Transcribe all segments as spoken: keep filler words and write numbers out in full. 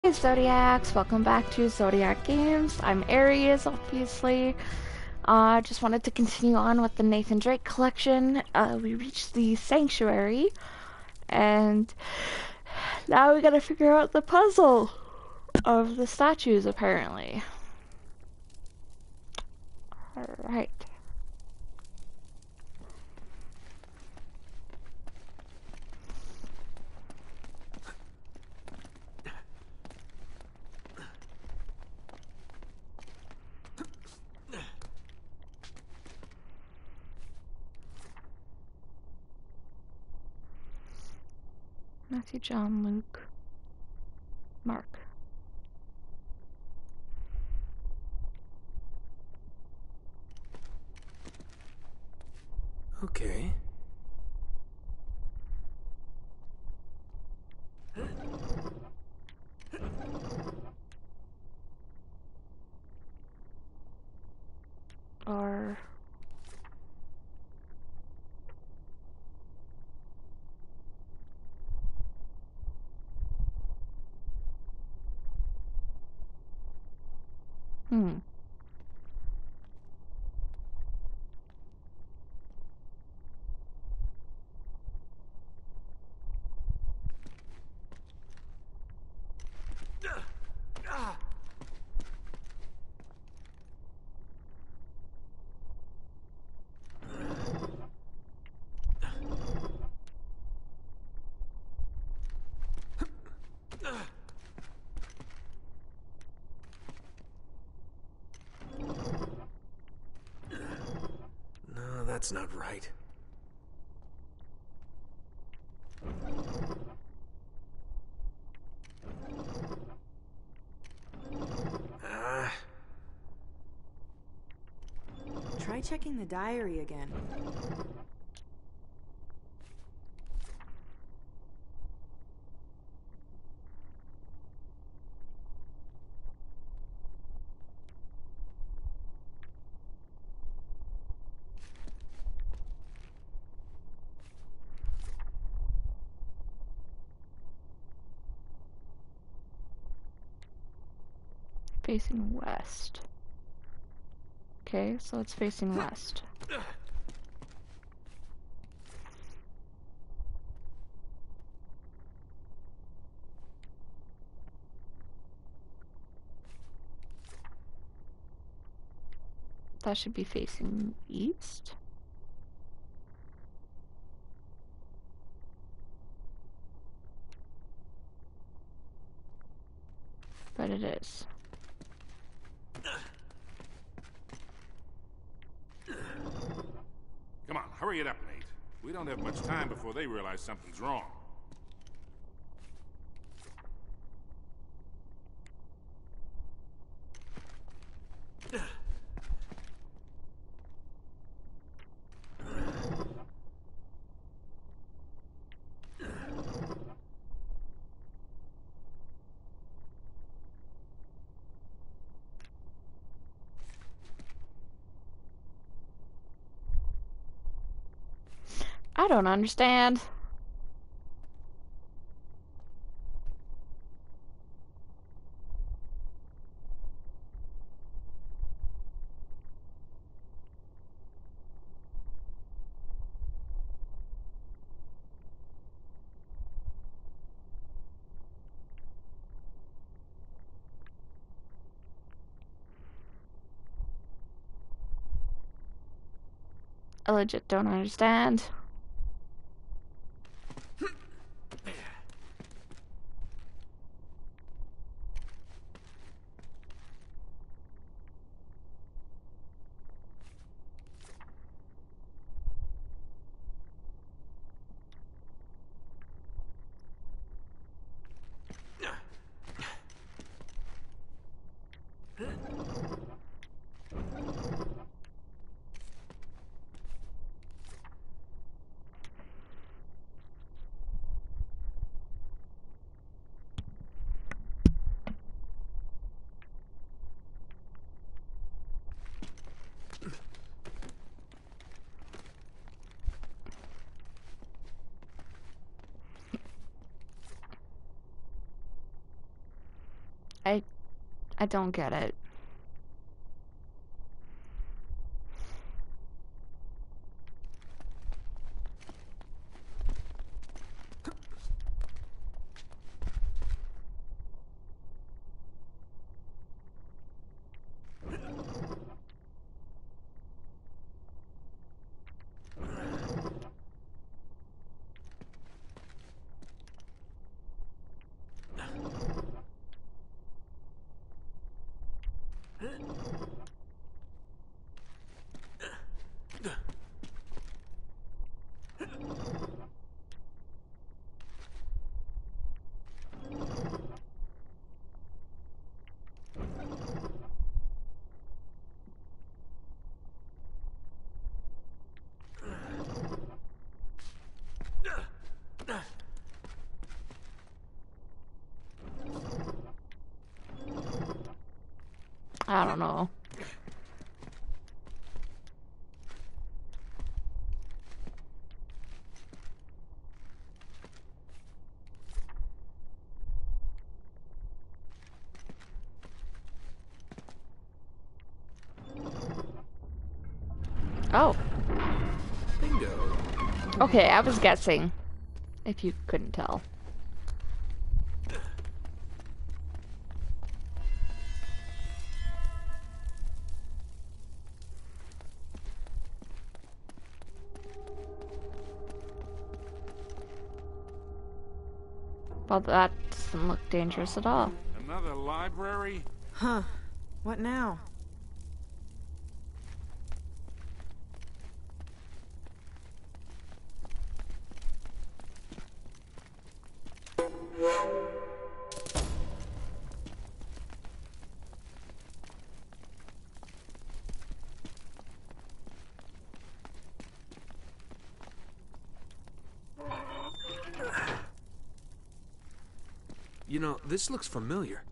Hey Zodiacs, welcome back to Zodiac Games. I'm Aries, obviously. I uh, just wanted to continue on with the Nathan Drake collection. Uh, we reached the Sanctuary, and now we gotta figure out the puzzle of the statues, apparently. Alright. Matthew, John, Luke, Mark. Okay. Or... Hmm. No, that's not right. Ah. Try checking the diary again. Facing west. Okay, so it's facing west. That should be facing east. But it is. Come on, hurry it up, Nate. We don't have much time before they realize something's wrong. I don't understand. I legit don't understand. I I don't get it. I don't know. Oh. Bingo. Okay, I was guessing. If you couldn't tell. Well, that doesn't look dangerous at all. Another library? Huh. What now? You know, this looks familiar.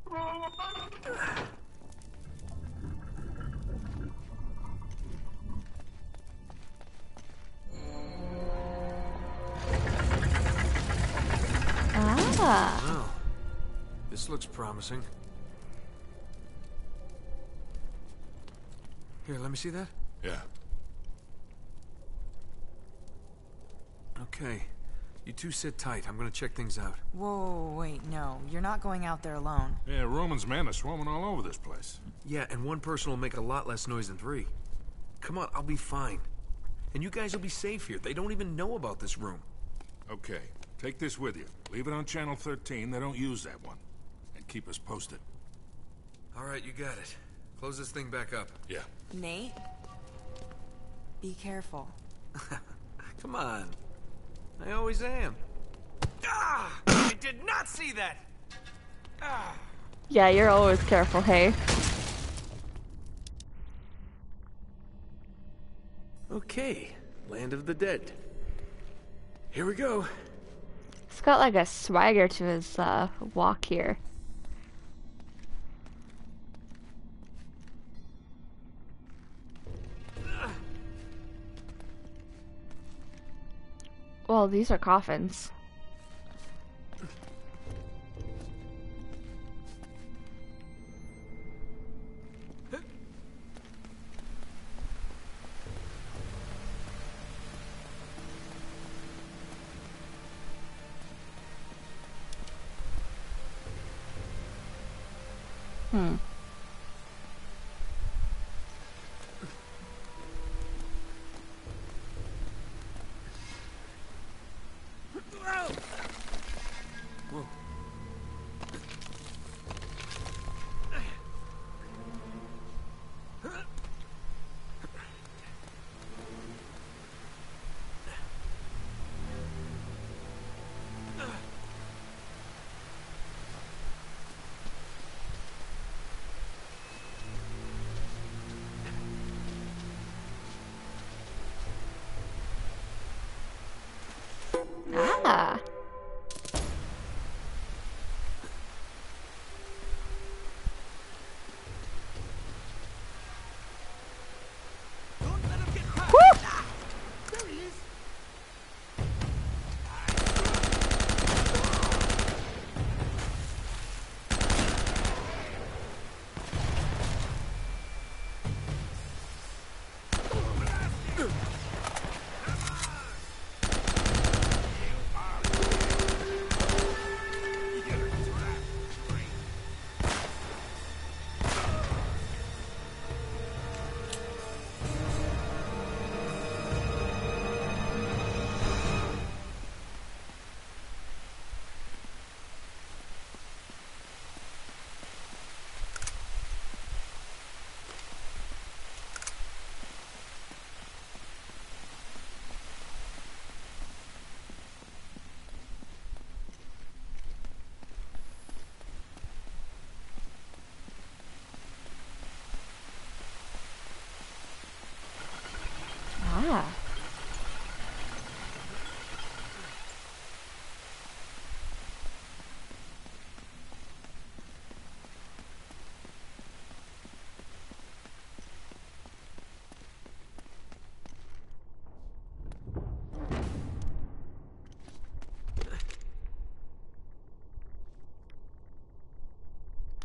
Ah. Wow. This looks promising. Here, let me see that. Yeah. Okay. You two sit tight. I'm gonna check things out. Whoa, wait, no. You're not going out there alone. Yeah, Roman's men are swarming all over this place. Yeah, and one person will make a lot less noise than three. Come on, I'll be fine. And you guys will be safe here. They don't even know about this room. Okay, take this with you. Leave it on channel thirteen. They don't use that one. And keep us posted. All right, you got it. Close this thing back up. Yeah. Nate? Be careful. Come on. I always am. Ah! I did not see that! Ah! Yeah, you're always careful, hey? Okay, land of the dead. Here we go. He's got like a swagger to his uh, walk here. Well, these are coffins. Hmm. Whoa. Ah.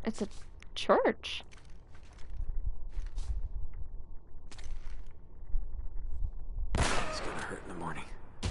It's a church. It's gonna hurt in the morning.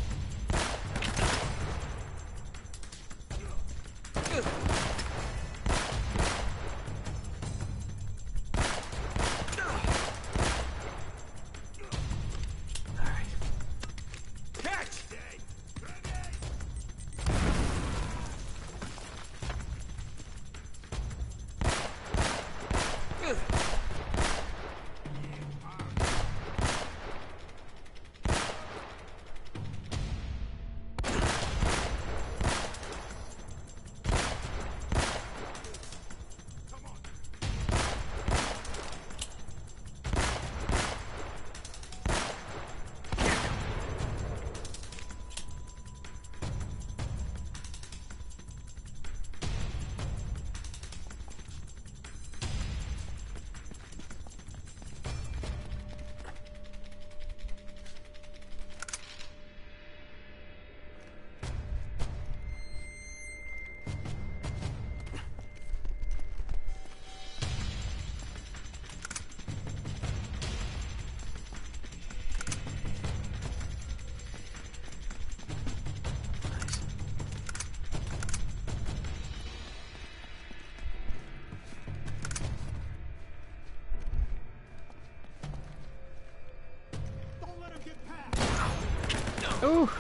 Ooh.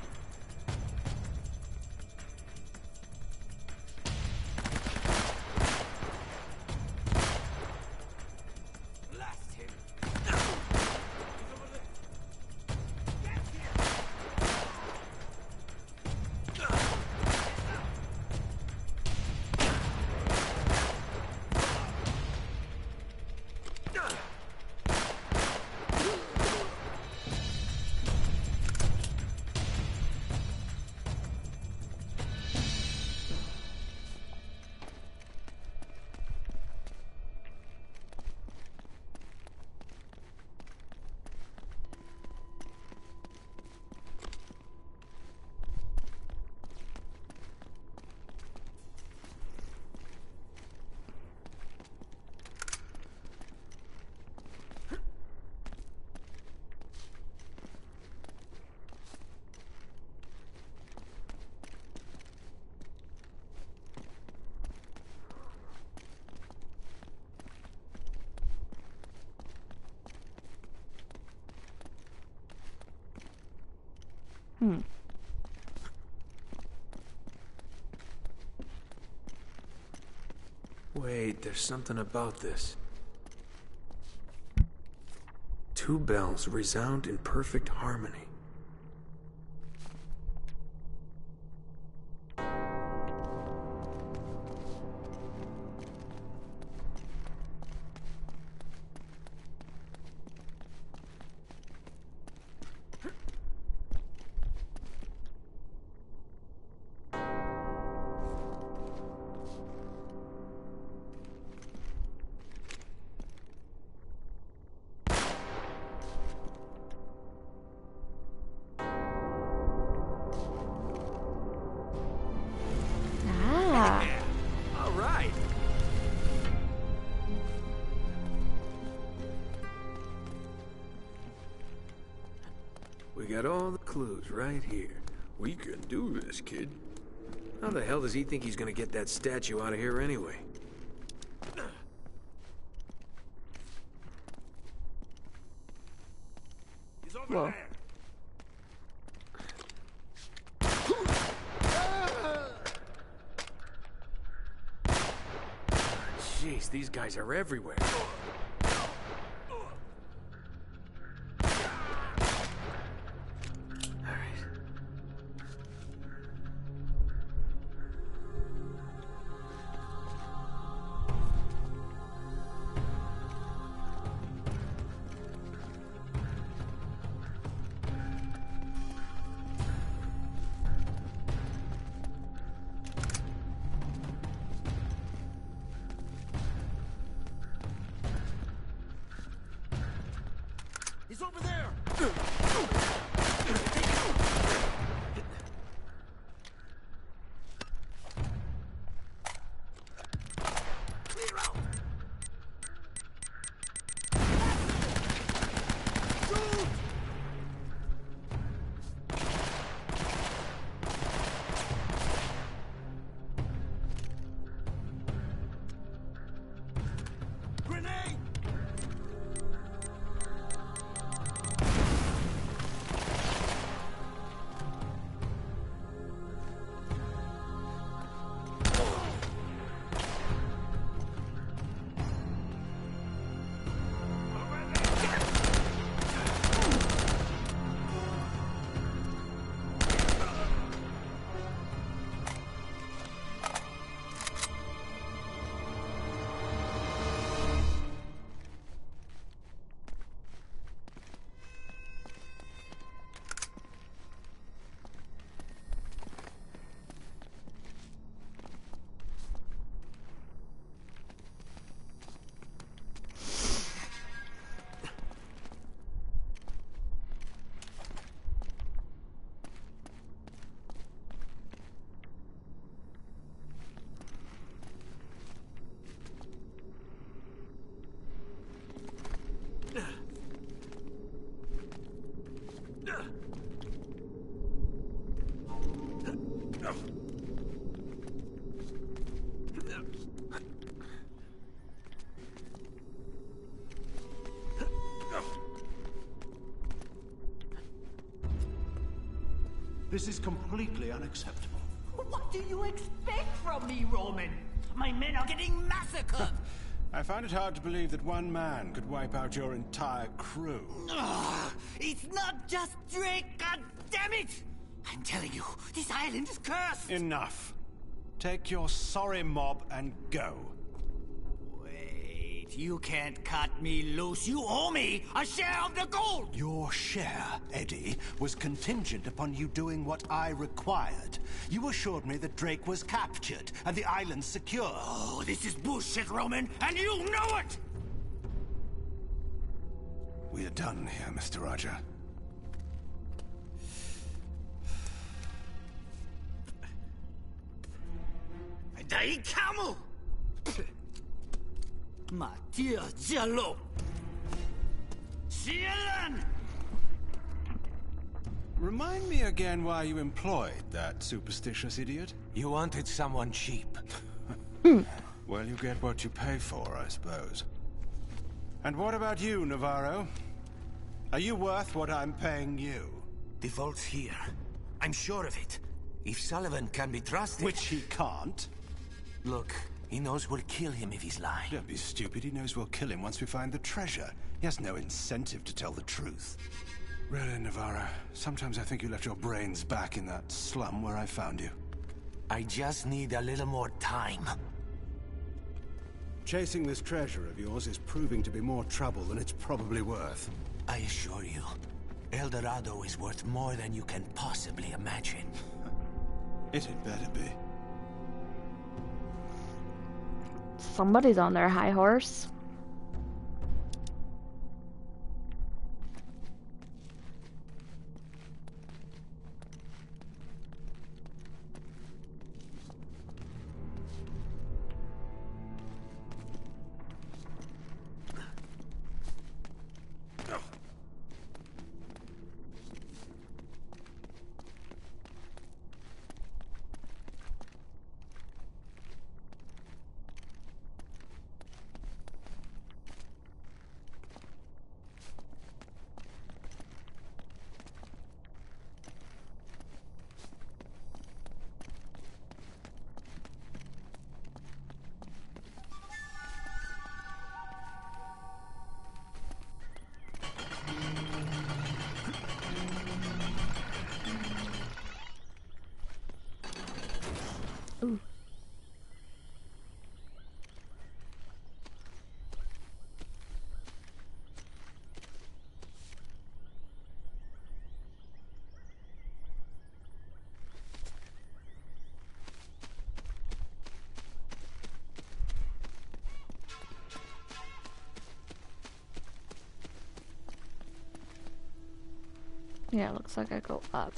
Blast him. Hmm. Wait, there's something about this. Two bells resound in perfect harmony. Ah. All right. We got all the clues right here. We can do this, kid. How the hell does he think he's gonna get that statue out of here anyway? He's over Whoa. there. Jeez, these guys are everywhere. All right. He's over there. Grenade! This is completely unacceptable. What do you expect from me, Roman? My men are getting massacred! I find it hard to believe that one man could wipe out your entire crew. Ugh, it's not just Drake, god damn it! I'm telling you, this island is cursed! Enough. Take your sorry mob and go. Wait, you can't cut me loose. You owe me a share of the gold! Your share, Eddie, was contingent upon you doing what I required. You assured me that Drake was captured and the island secure. Oh, this is bullshit, Roman, and you know it! We are done here, Mister Roger. DyInG Camel! Mattia Giallo! Cielan! Remind me again why you employed that superstitious idiot. You wanted someone cheap. Well, you get what you pay for, I suppose. And what about you, Navarro? Are you worth what I'm paying you? The vault's here. I'm sure of it. If Sullivan can be trusted... Which he can't. Look, he knows we'll kill him if he's lying. Don't be stupid. He knows we'll kill him once we find the treasure. He has no incentive to tell the truth. Really, Navarro, sometimes I think you left your brains back in that slum where I found you. I just need a little more time. Chasing this treasure of yours is proving to be more trouble than it's probably worth. I assure you, El Dorado is worth more than you can possibly imagine. It had better be. Somebody's on their high horse. Ooh. Yeah, it looks like I go up.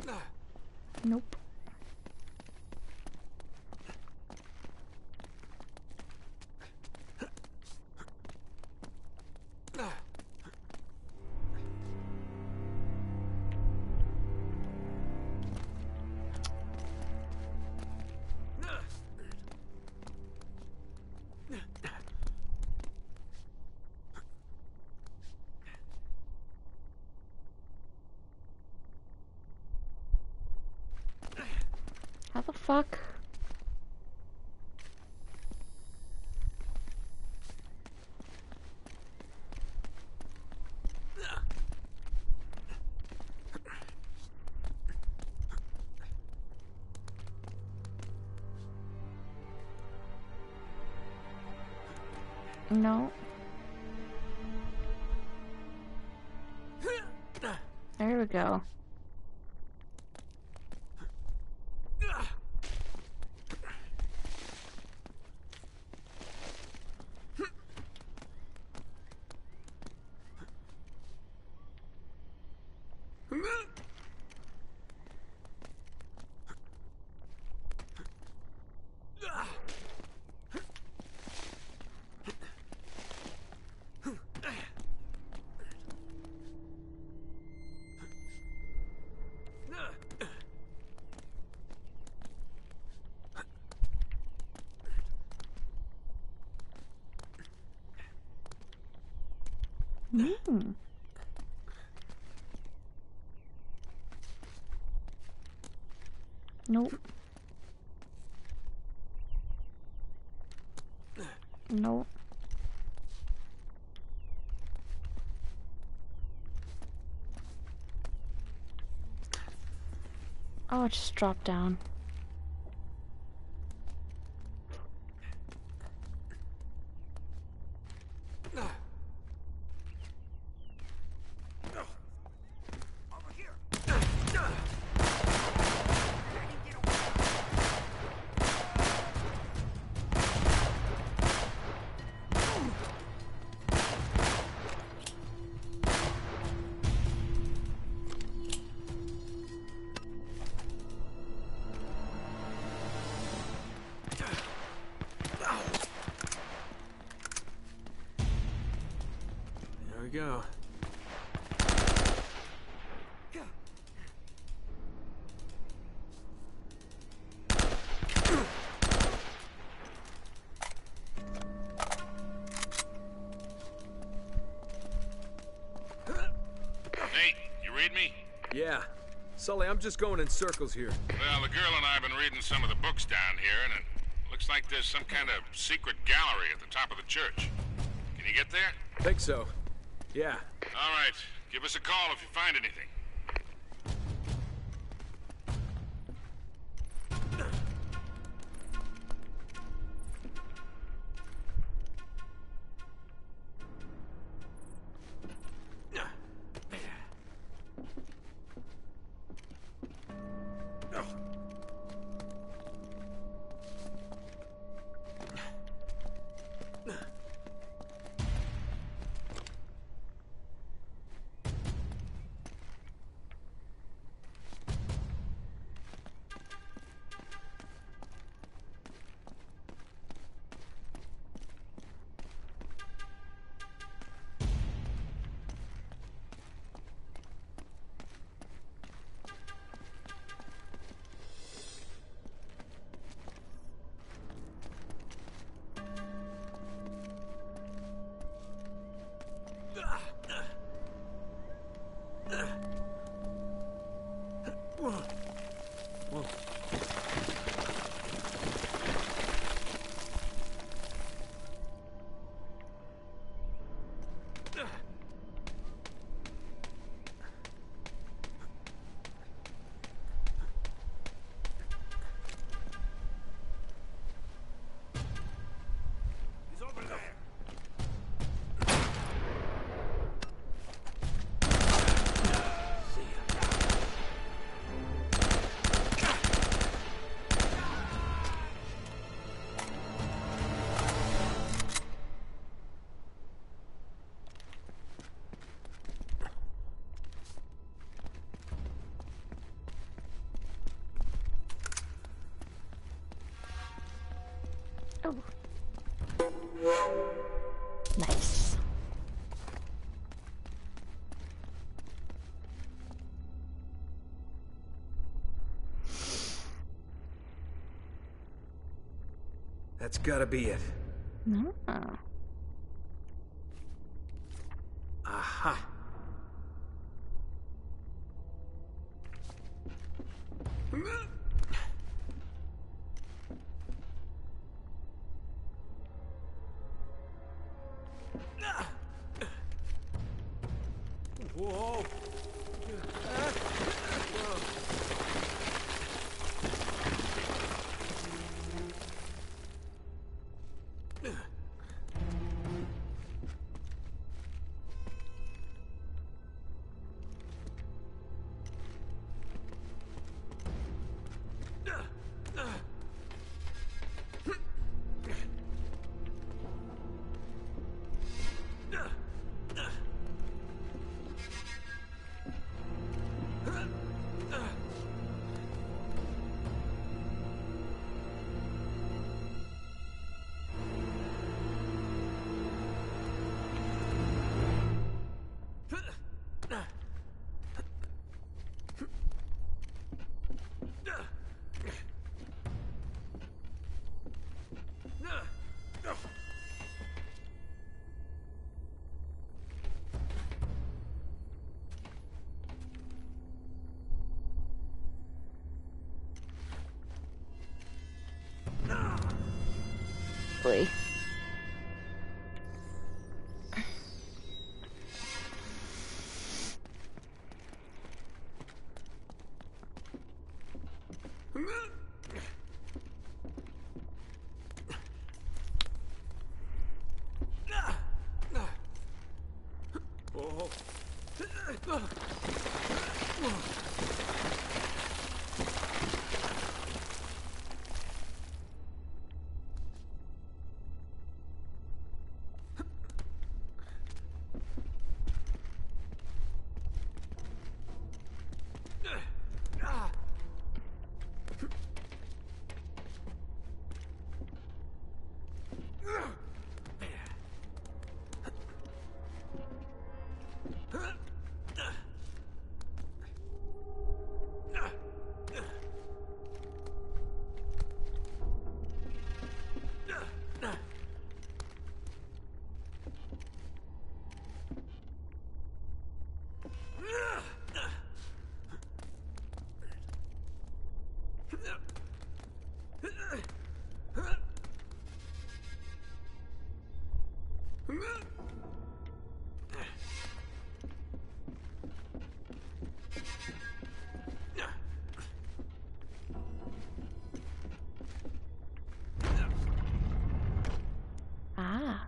Nope. How the fuck? No. There we go. Mm. Nope. Nope. Oh, it just dropped down. There we go. Nate, you read me? Yeah. Sully, I'm just going in circles here. Well, the girl and I have been reading some of the books down here, and it looks like there's some kind of secret gallery at the top of the church. Can you get there? Think so. Yeah. All right. Give us a call if you find anything. Oh. Nice. That's gotta be it. No. Aha. Whoa. Boy. Ah.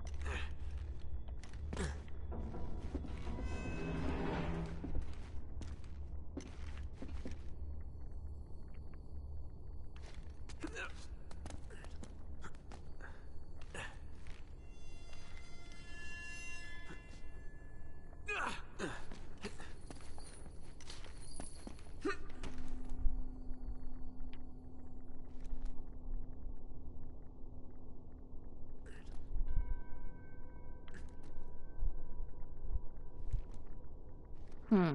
Hmm.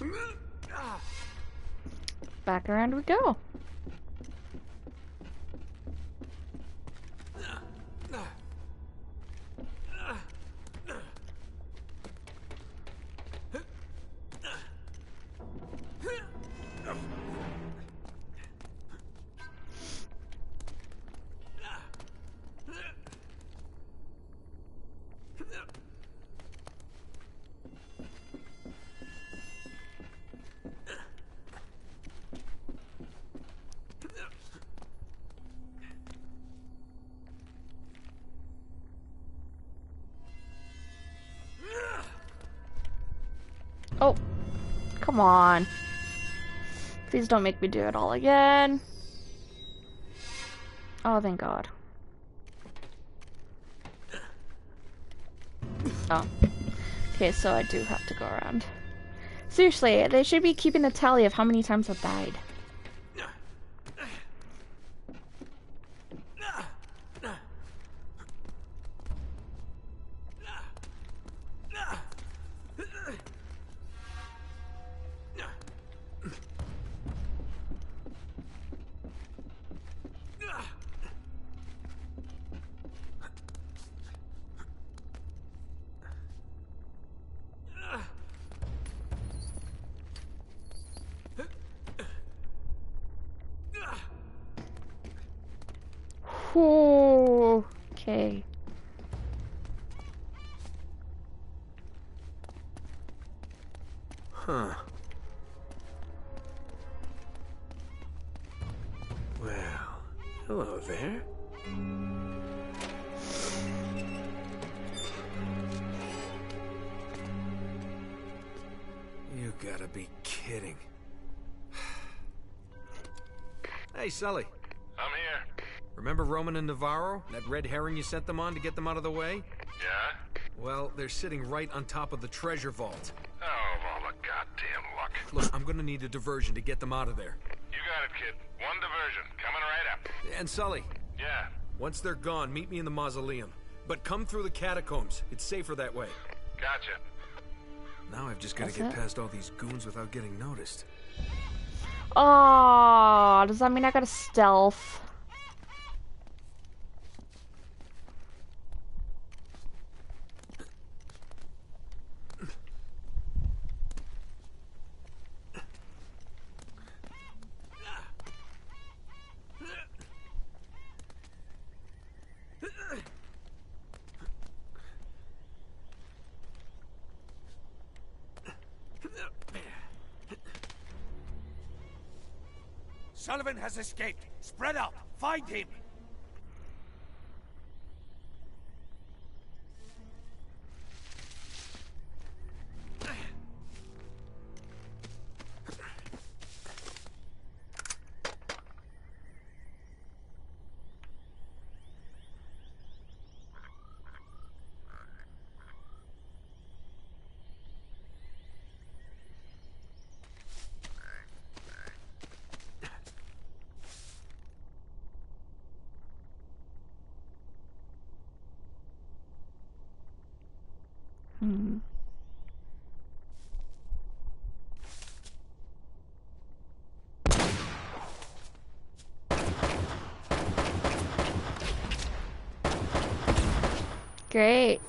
Back around we go. Oh, come on. Please don't make me do it all again. Oh, thank God. Oh. Okay, so I do have to go around. Seriously, they should be keeping a tally of how many times I've died. Whew. Okay. Huh. Well, hello there. You gotta be kidding. Hey, Sully. I'm here. Remember Roman and Navarro? That red herring you sent them on to get them out of the way? Yeah? Well, they're sitting right on top of the treasure vault. Oh, of all the goddamn luck. Look, I'm gonna need a diversion to get them out of there. You got it, kid. One diversion. Coming right up. And Sully, Yeah. once they're gone, meet me in the mausoleum. But come through the catacombs. It's safer that way. Gotcha. Now I've just gotta That's get it? past all these goons without getting noticed. Oh, does that mean I gotta stealth? Sullivan has escaped. Spread out. Find him. Hmm. Great.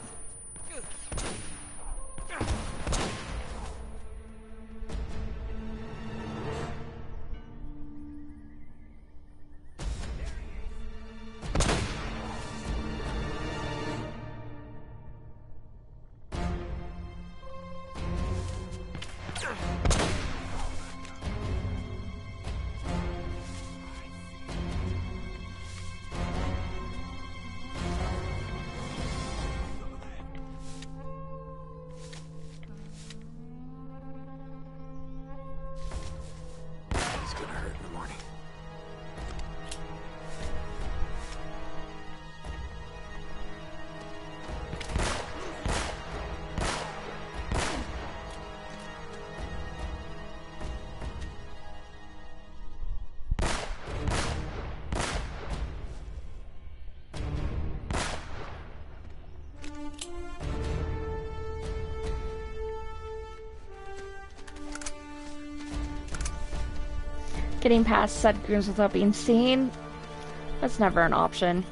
getting past said goons without being seen, that's never an option.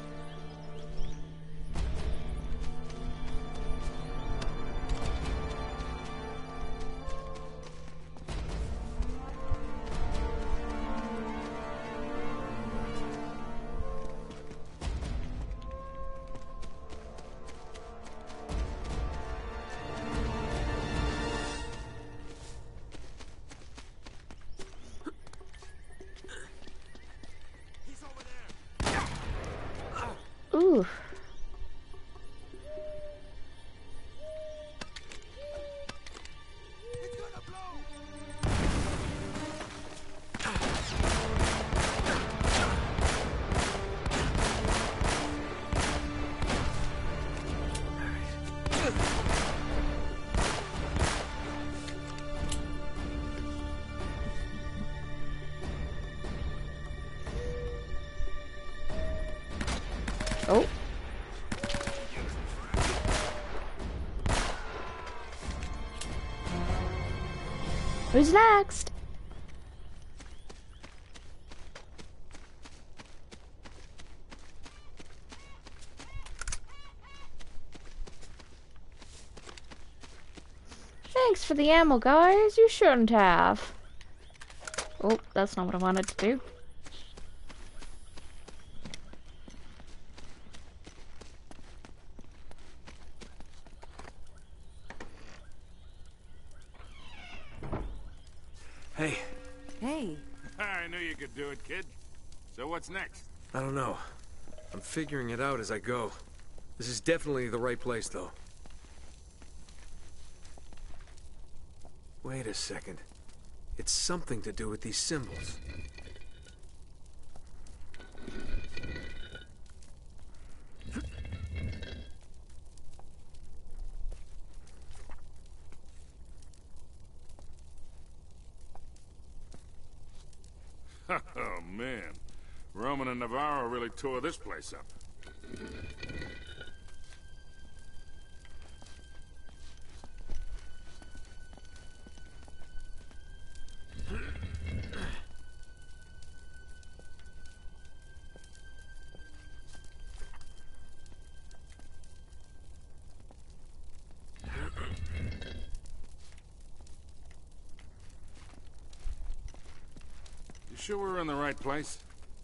Ooh. Oh. Who's next? Thanks for the ammo, guys. You shouldn't have. Oh, that's not what I wanted to do. Hey. Hey. I knew you could do it, kid. So what's next? I don't know. I'm figuring it out as I go. This is definitely the right place, though. Wait a second. It's something to do with these symbols. Oh, man. Roman and Navarro really tore this place up. You sure we're in the right place?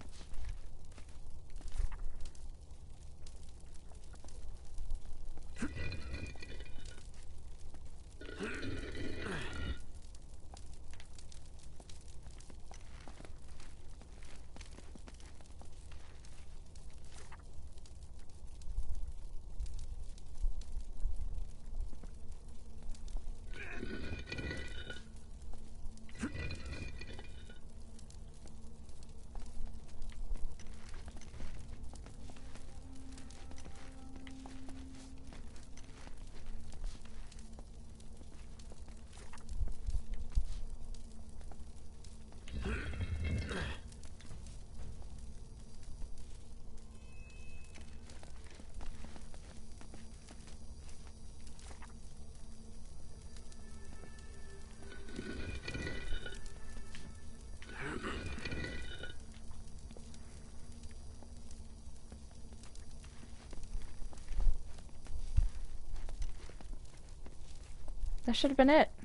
That should have been it.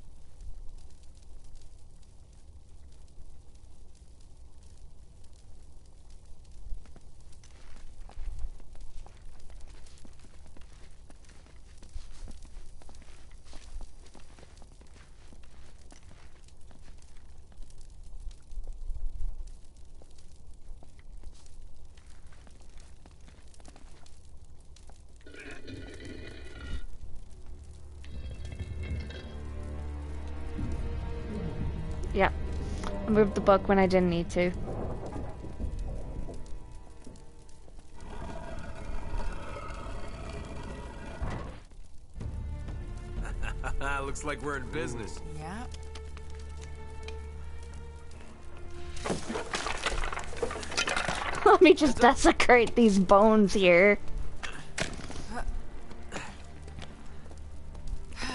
Yeah. I moved the book when I didn't need to. Looks like we're in business. Yeah. Let me just desecrate these bones here.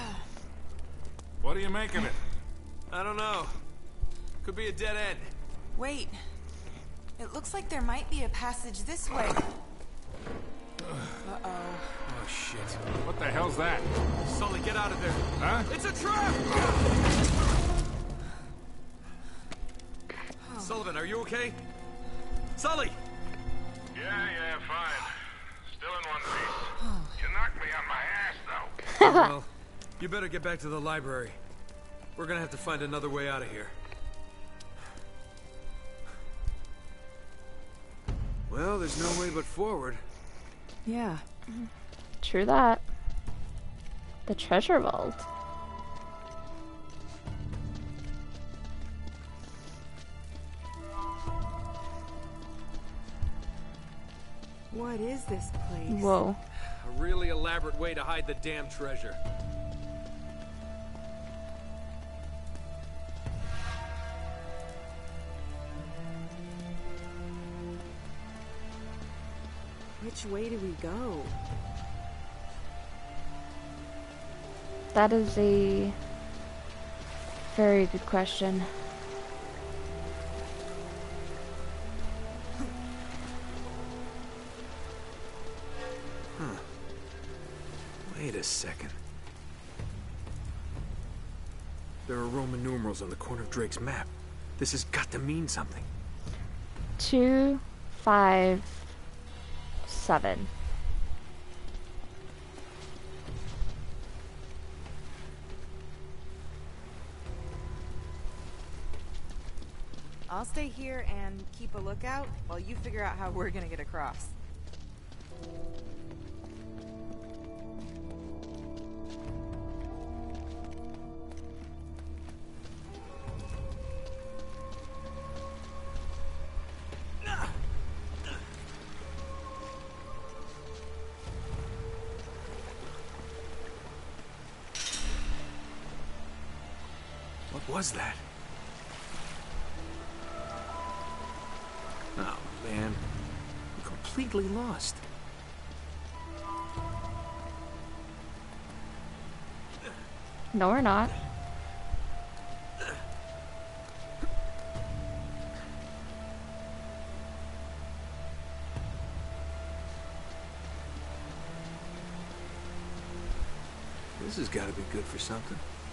What do you make of it? I don't know. Could be a dead end. Wait. It looks like there might be a passage this way. Uh-oh. Oh, shit. What the hell's that? Sully, get out of there. Huh? It's a trap! Sullivan, are you okay? Sully! Yeah, yeah, fine. Still in one piece. You knocked me on my ass, though. Well, you better get back to the library. We're gonna have to find another way out of here. Well, there's no way but forward. Yeah. True that. The treasure vault. What is this place? Whoa. A really elaborate way to hide the damn treasure. Which way do we go? That is a very good question. Wait a second. There are Roman numerals on the corner of Drake's map. This has got to mean something. Two, five, seven. I'll stay here and keep a lookout while you figure out how we're gonna get across. What was that? Oh, man. I'm completely lost. No, we're not. This has got to be good for something.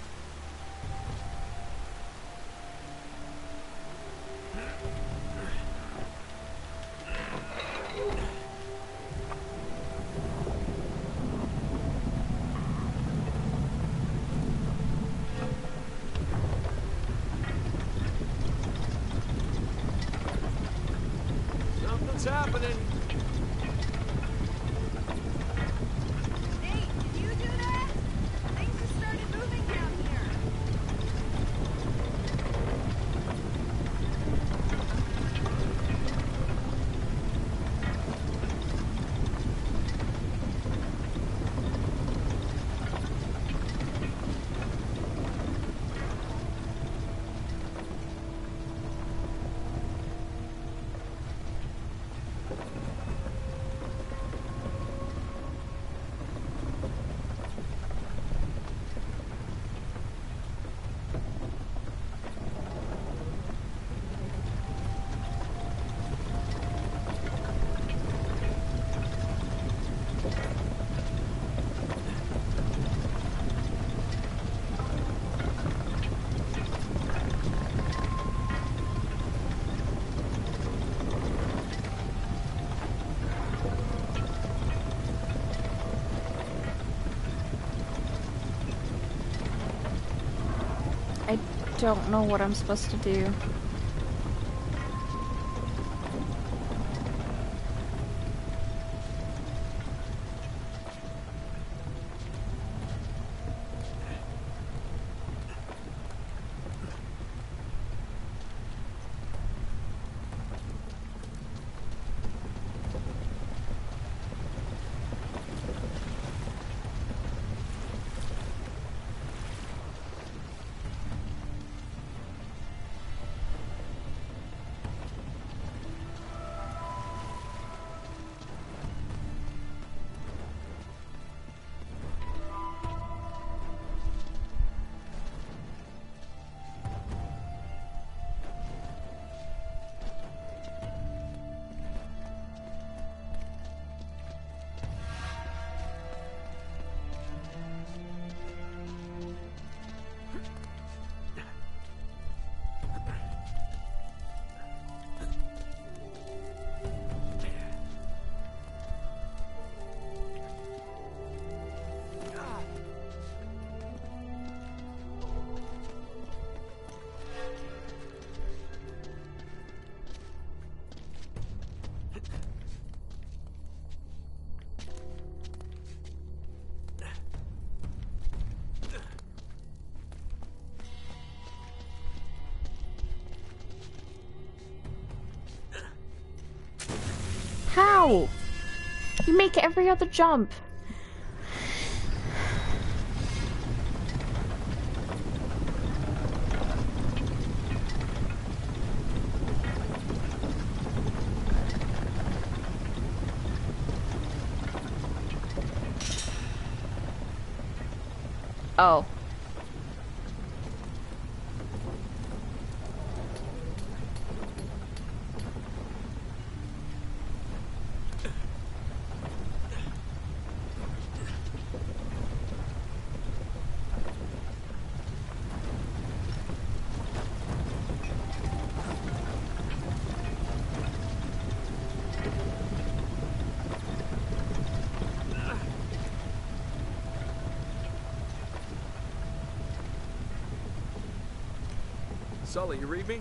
Something's happening. Nate, did you do that? Things have started moving down here. I don't know what I'm supposed to do. How? You make every other jump. Oh. Sully, you read me?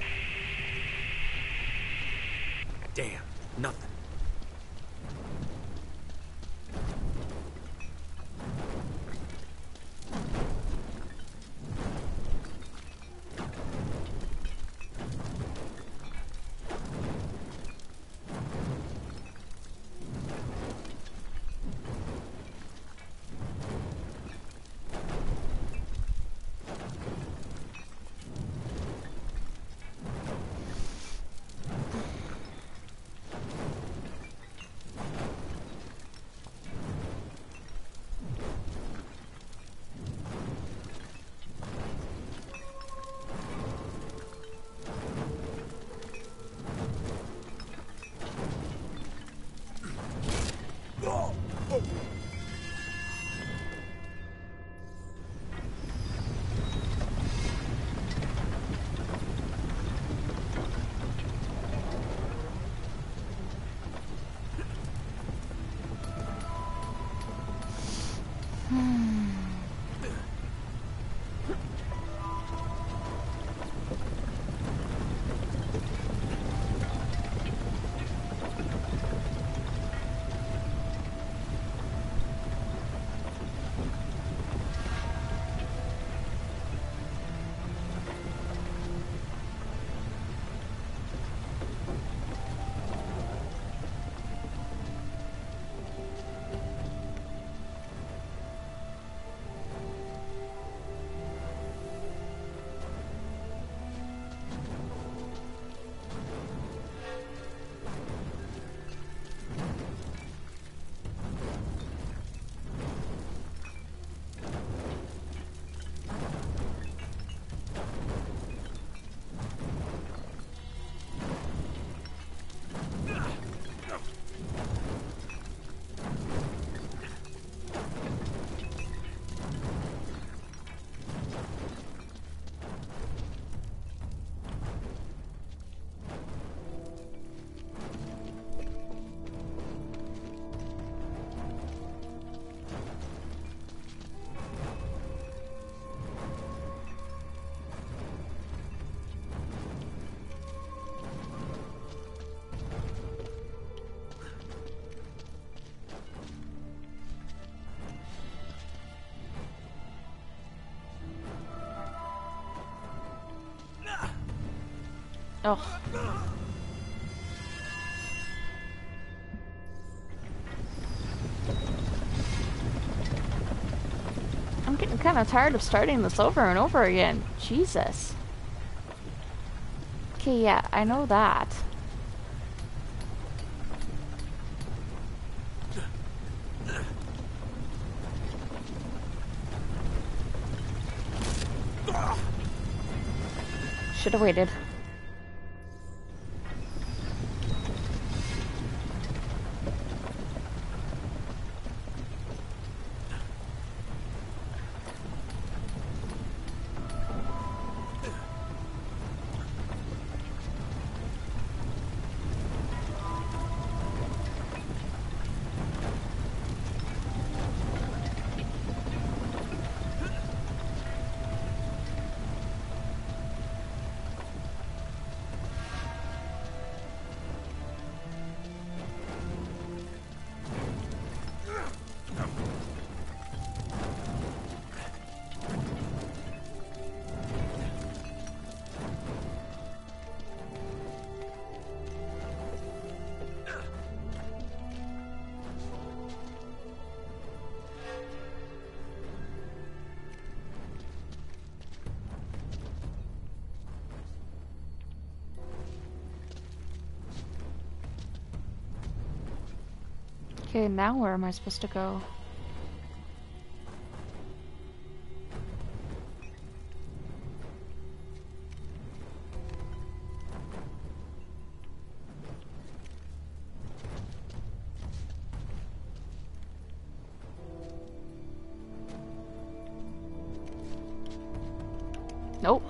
Damn, nothing. Oh. I'm getting kind of tired of starting this over and over again. Jesus. Okay, yeah, I know that. Should have waited. Okay, now where am I supposed to go? Nope.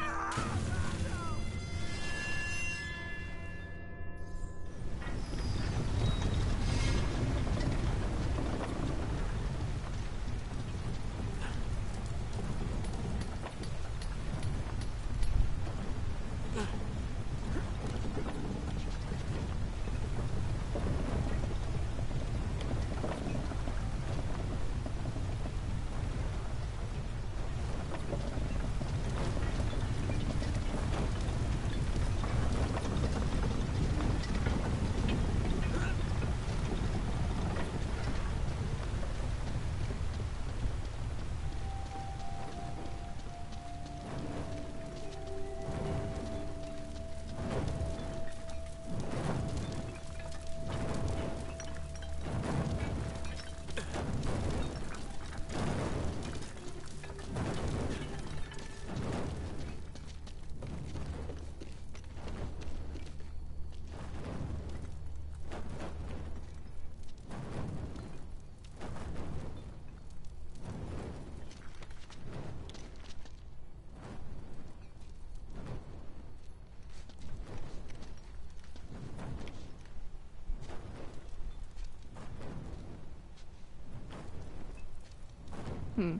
Hmm.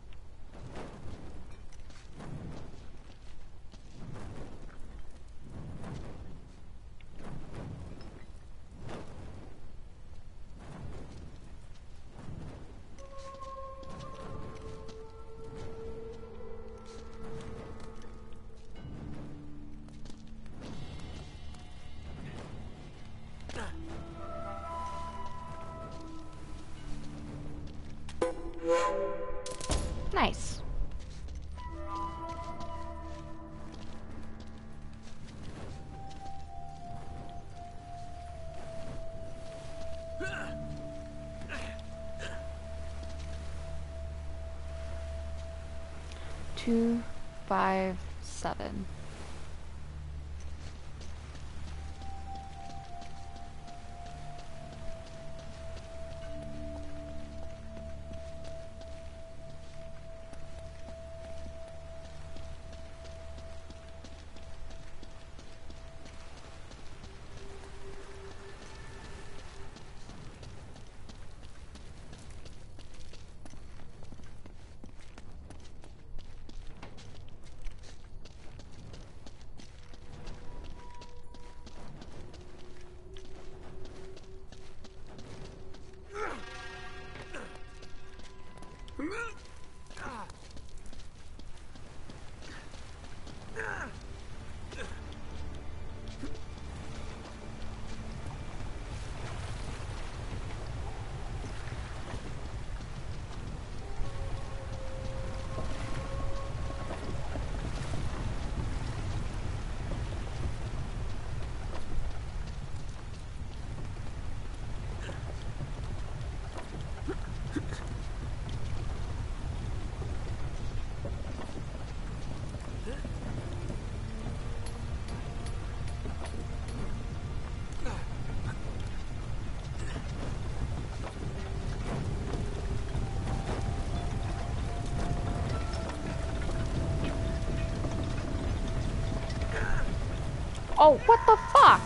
Nice. Two, five, seven. Oh, what the fuck?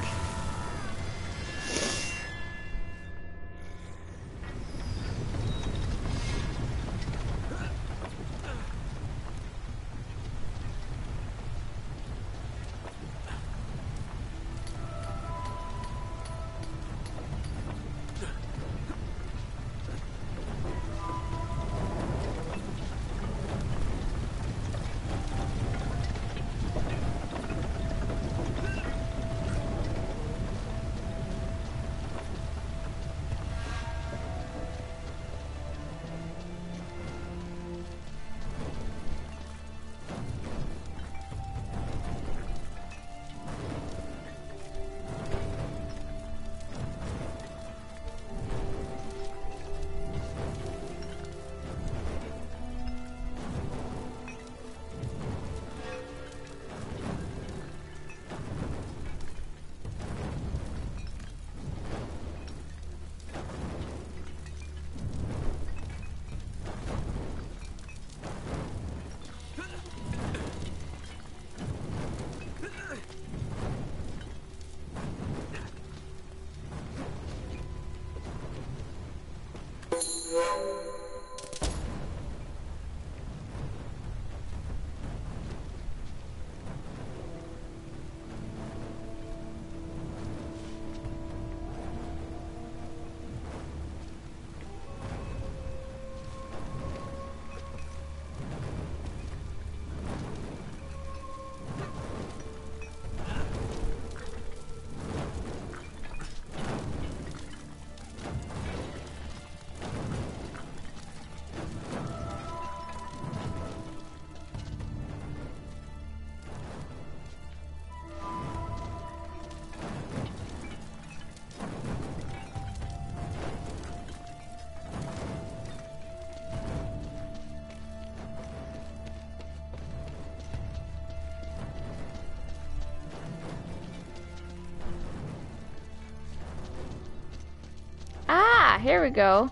Ah, here we go.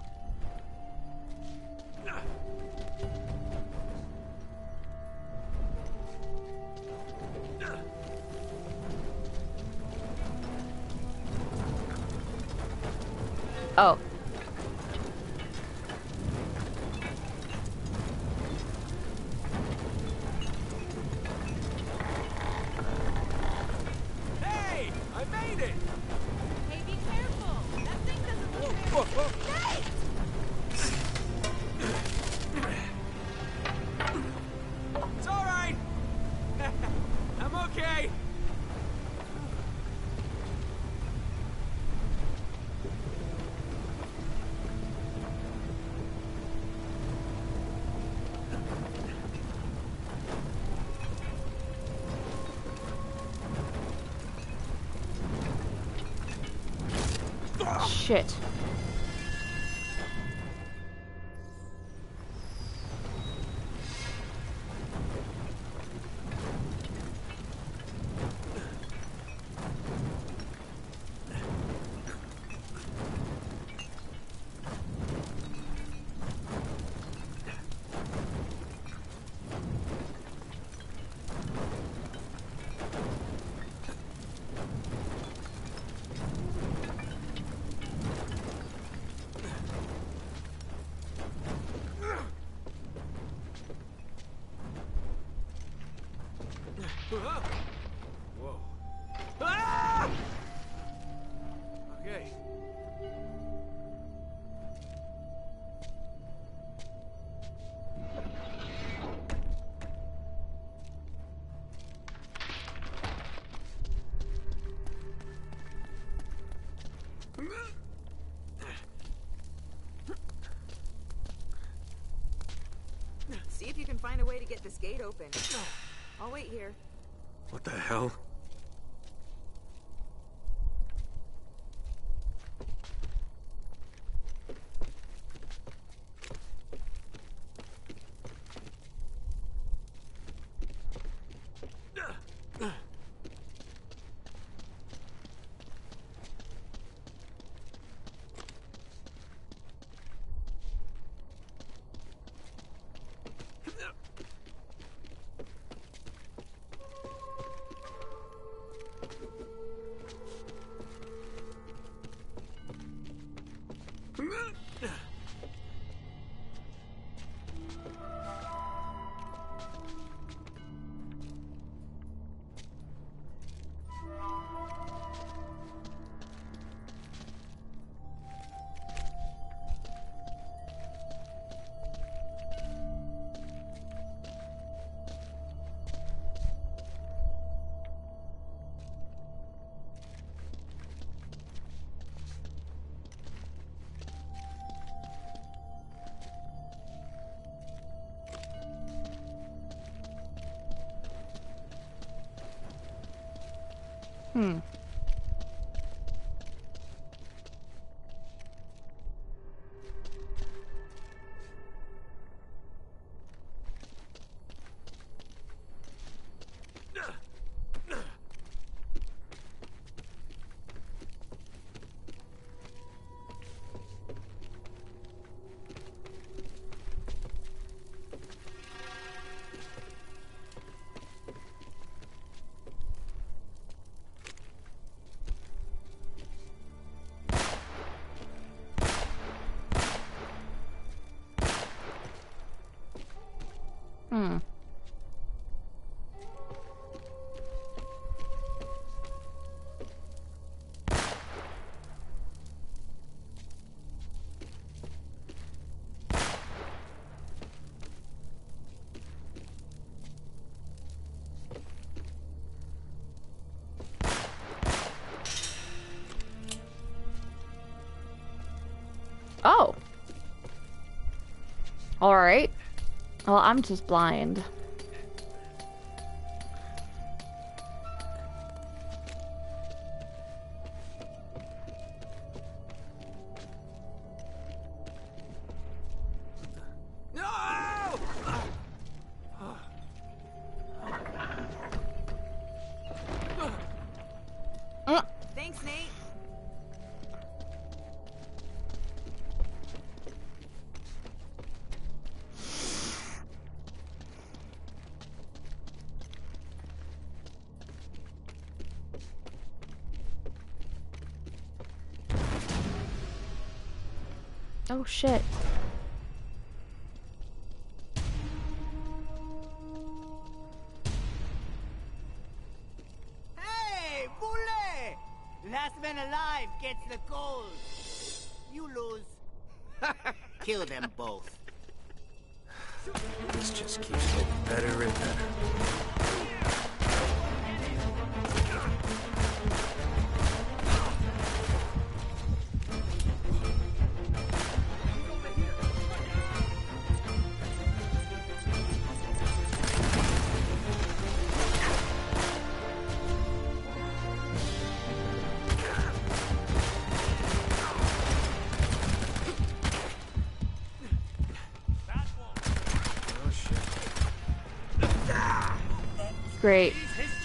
Oh. Hey! I made it! Hey, be careful! That thing doesn't look Whoa, very... whoa. Hey! It's all right. I'm okay. Shit. Whoa. Ah! Okay. See if you can find a way to get this gate open. I'll wait here. What the hell? Hmm. Hmm. Oh. Alright. Well, I'm just blind. No! Mm. Thanks, Nate. Oh shit. Hey, Boule! Last man alive gets the gold. You lose. Kill them both. This just keeps getting better and better. Oh shit. Great.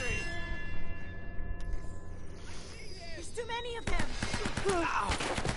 There's too many of them.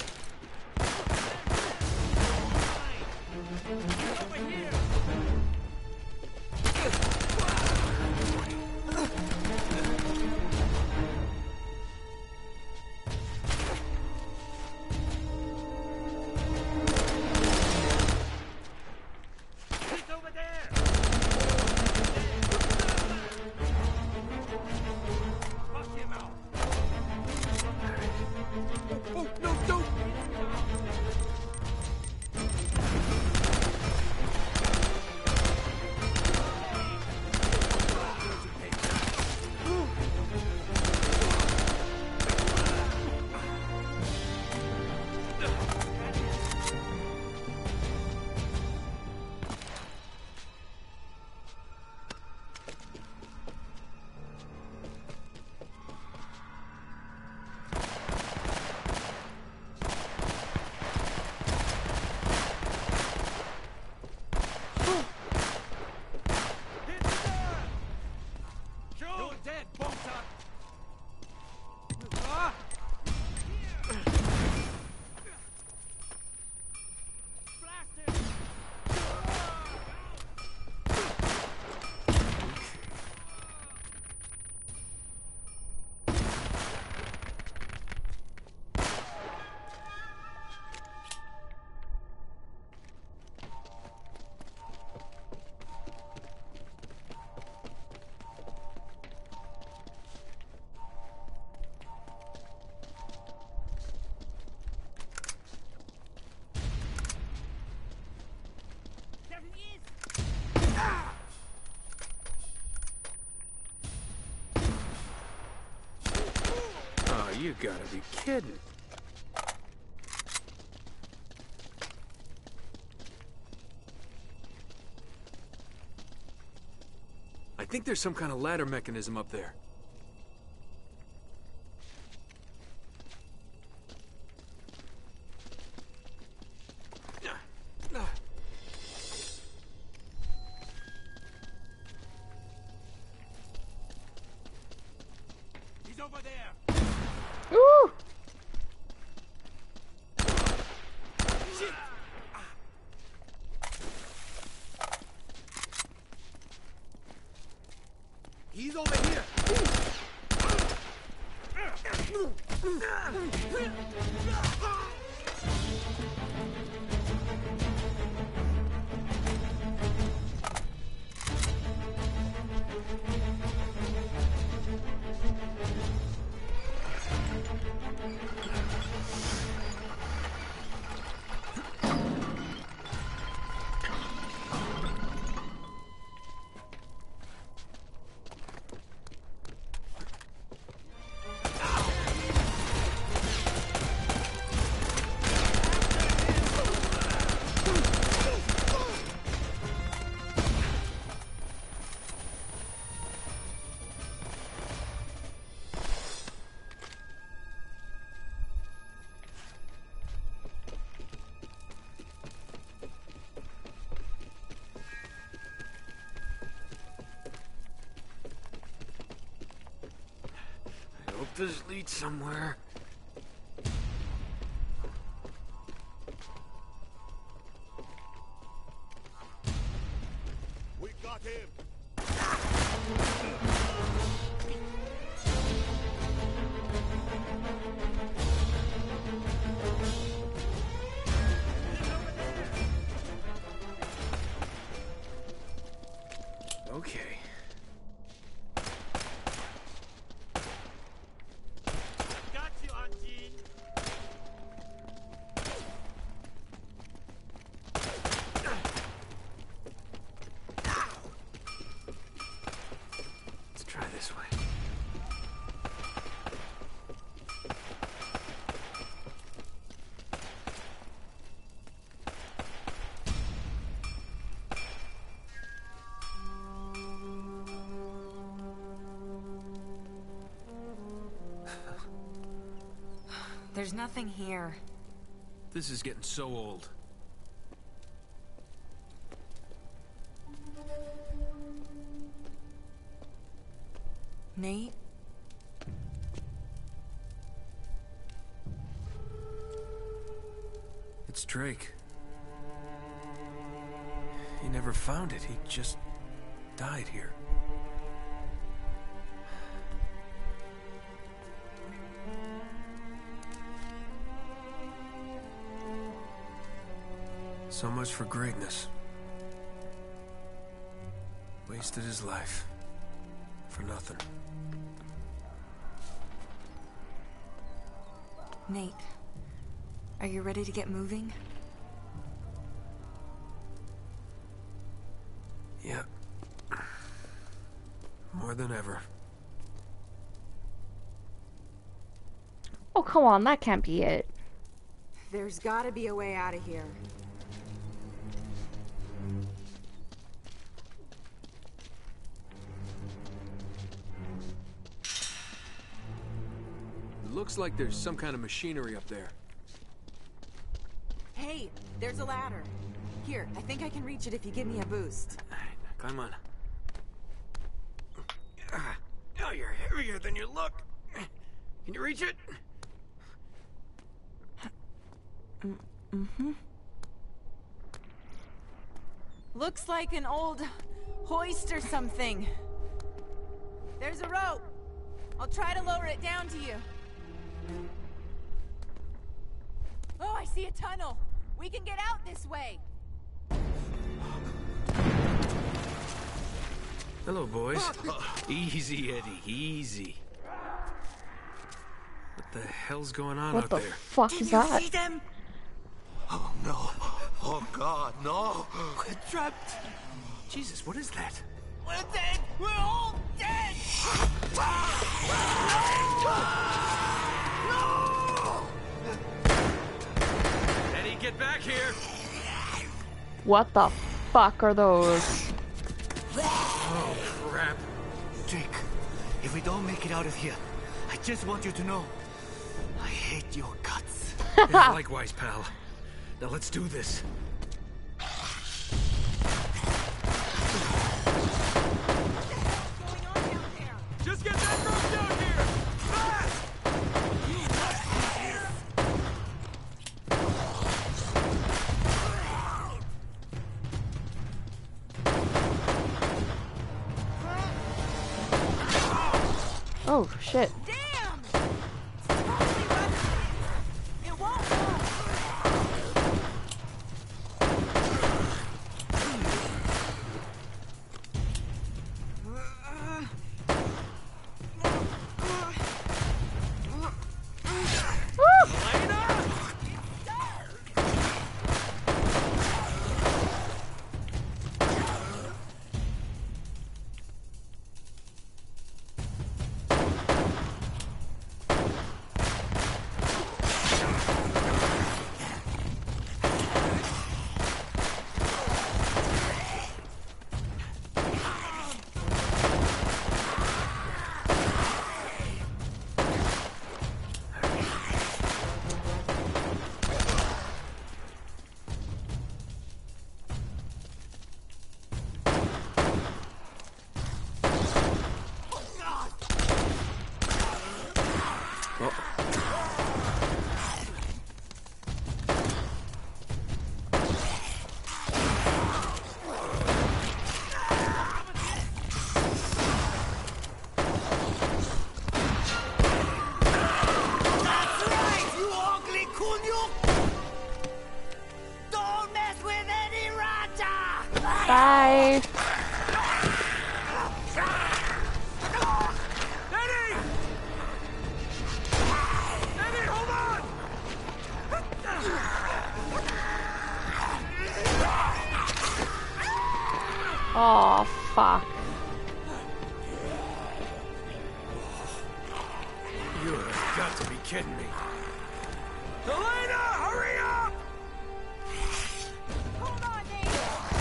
Oh, no, don't! Oh, you gotta be kidding. I think there's some kind of ladder mechanism up there. He's over there. Ooh! Shit. He's over here. this lead somewhere. We got him. Okay. Got you, Anjin. Let's try this way. There's nothing here. This is getting so old. Nate? It's Drake. He never found it. He just died here. So much for greatness. Wasted his life. For nothing. Nate, are you ready to get moving? Yeah. More than ever. Oh, come on, that can't be it. There's gotta be a way out of here. Looks like there's some kind of machinery up there. Hey, there's a ladder. Here, I think I can reach it if you give me a boost. Alright, climb on. Ah, oh, you're heavier than you look. Can you reach it? Mm-hmm. Looks like an old hoist or something. There's a rope. I'll try to lower it down to you. Oh, I see a tunnel. We can get out this way. Hello, boys. Easy, Eddie, easy. What the hell's going on What out the there? fuck is that? See them? Oh no. Oh God, no. We're trapped. Jesus, what is that? We're dead. We're all dead. Eddie, get back here! What the fuck are those? Oh, crap. Drake, if we don't make it out of here, I just want you to know, I hate your guts. Yeah, likewise, pal. Now let's do this. Just get that rope down here! Fast! Oh, shit. Damn! Totally rusted. It won't move. Don't mess with any rata! Bye. Eddie! Eddie, hold on! Oh, fuck. You have got to be kidding me. Elena, hurry up! Hold on, Nate!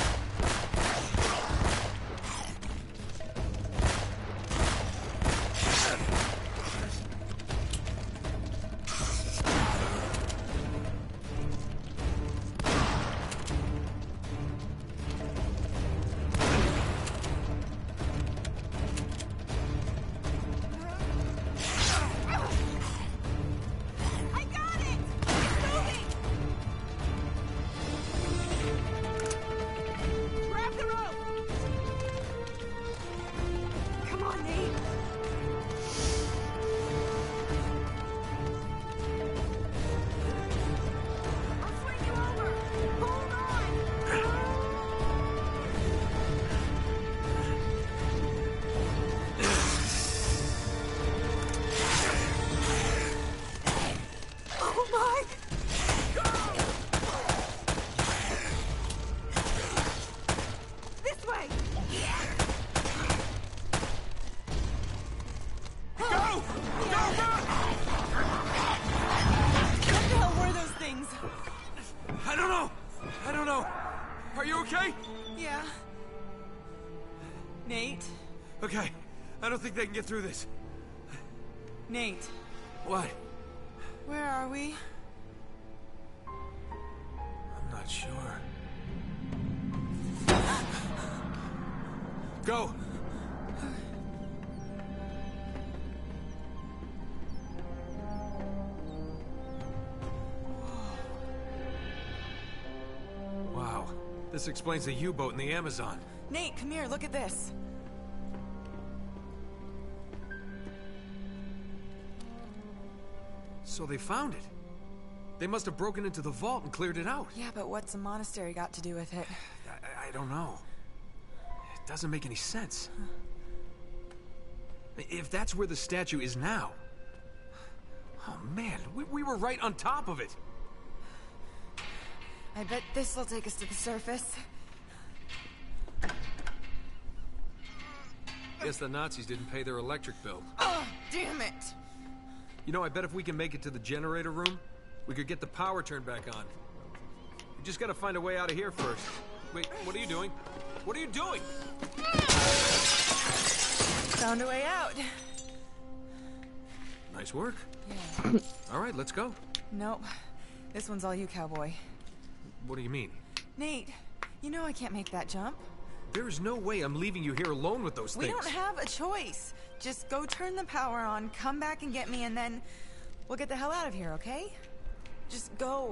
I got it! It's moving! Grab the rope! Come on, Nate! I'll swing you over! Hold on! Oh my! This way! Go! Go, run! What the hell were those things? I don't know. I don't know. Are you okay? Yeah. Nate? Okay. I don't think they can get through this. Nate, What? where are we? I'm not sure. Go! Wow. This explains the U-boat in the Amazon. Nate, come here, look at this. So they found it. They must have broken into the vault and cleared it out. Yeah, but what's a monastery got to do with it? I, I, I don't know. It doesn't make any sense. If that's where the statue is now... Oh man, we, we were right on top of it. I bet this will take us to the surface. Guess the Nazis didn't pay their electric bill. Oh, damn it! You know, I bet if we can make it to the generator room, we could get the power turned back on. We just gotta find a way out of here first. Wait, what are you doing? What are you doing? Found a way out. Nice work. Yeah. All right, let's go. Nope. This one's all you, cowboy. What do you mean? Nate, you know I can't make that jump. There is no way I'm leaving you here alone with those We things. don't have a choice. Just go turn the power on, come back and get me, and then we'll get the hell out of here, okay? Just go.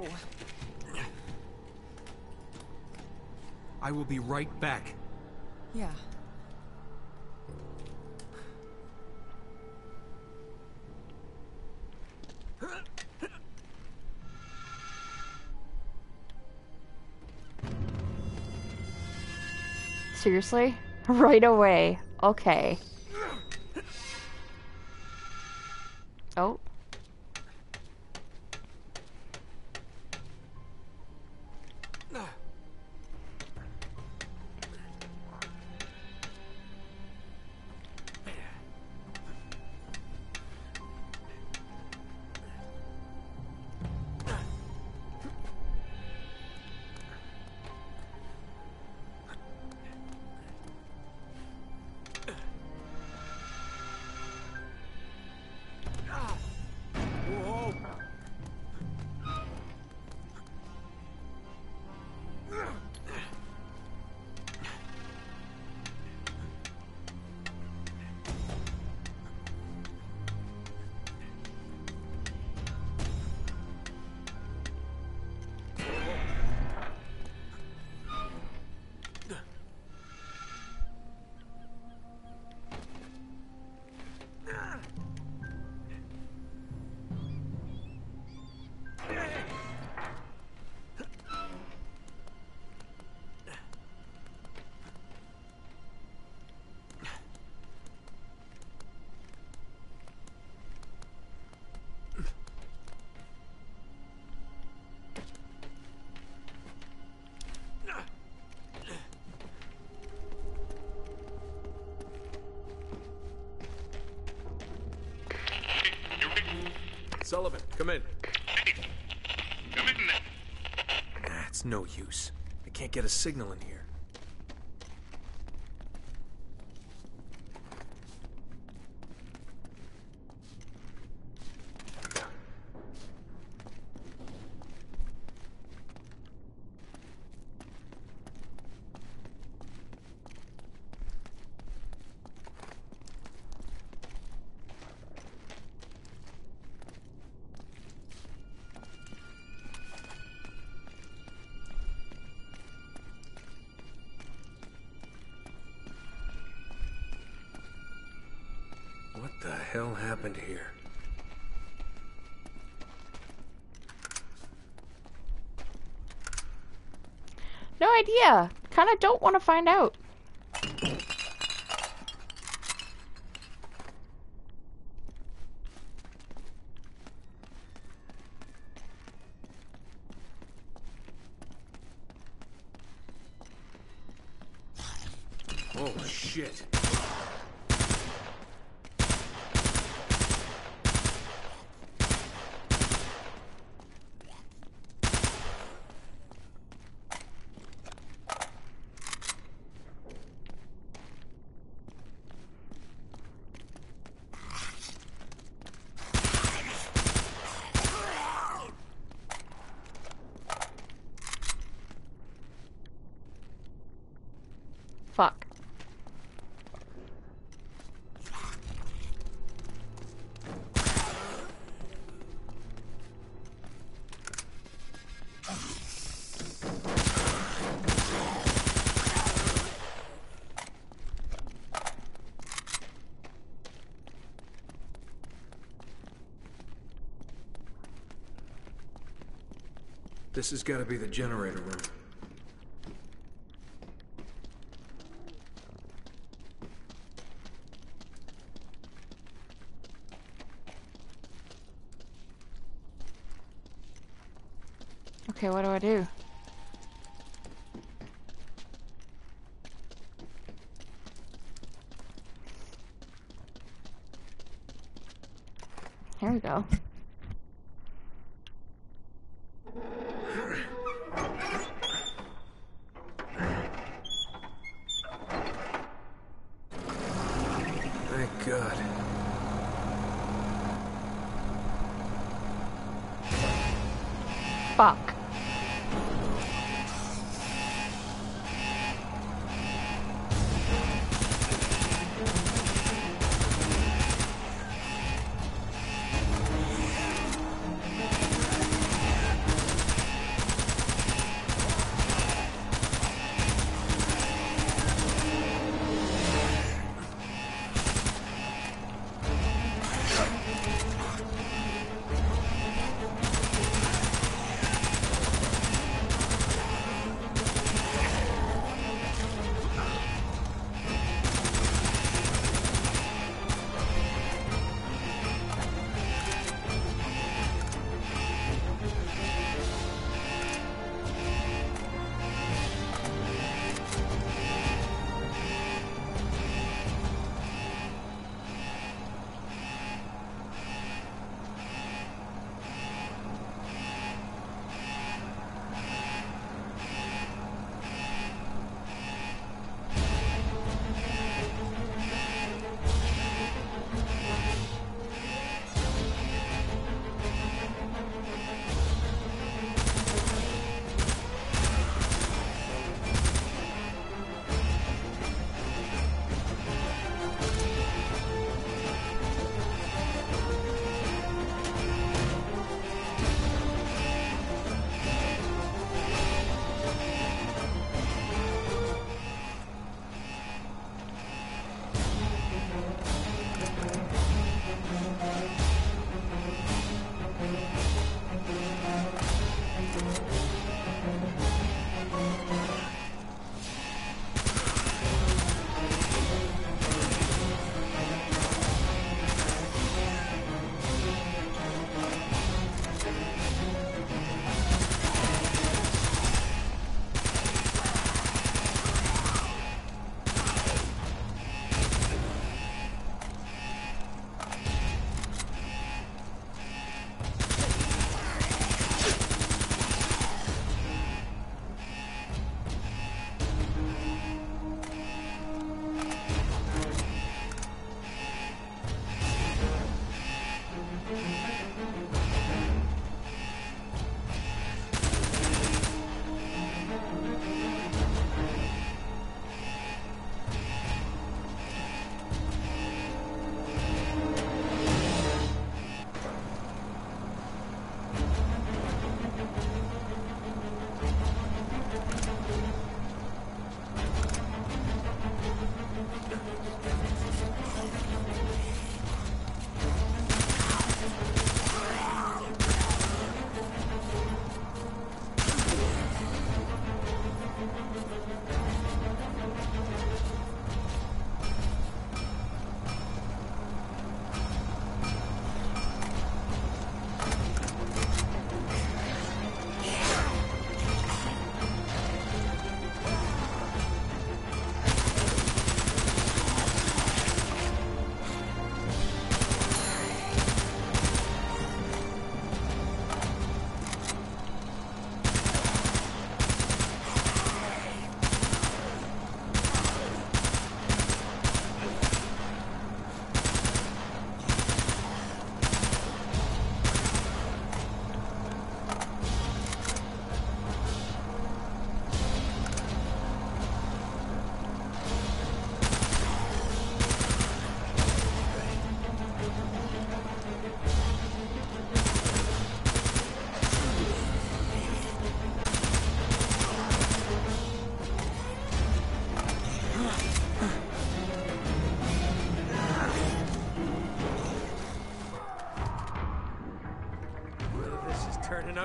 I will be right back. Yeah. Seriously? Right away. Okay. Oh. It's no use. I can't get a signal in here. What the hell happened here? No idea. Kind of don't want to find out. Oh, shit. Fuck. This has got to be the generator room. Okay, what do I do? Here we go. Thank God. Fuck.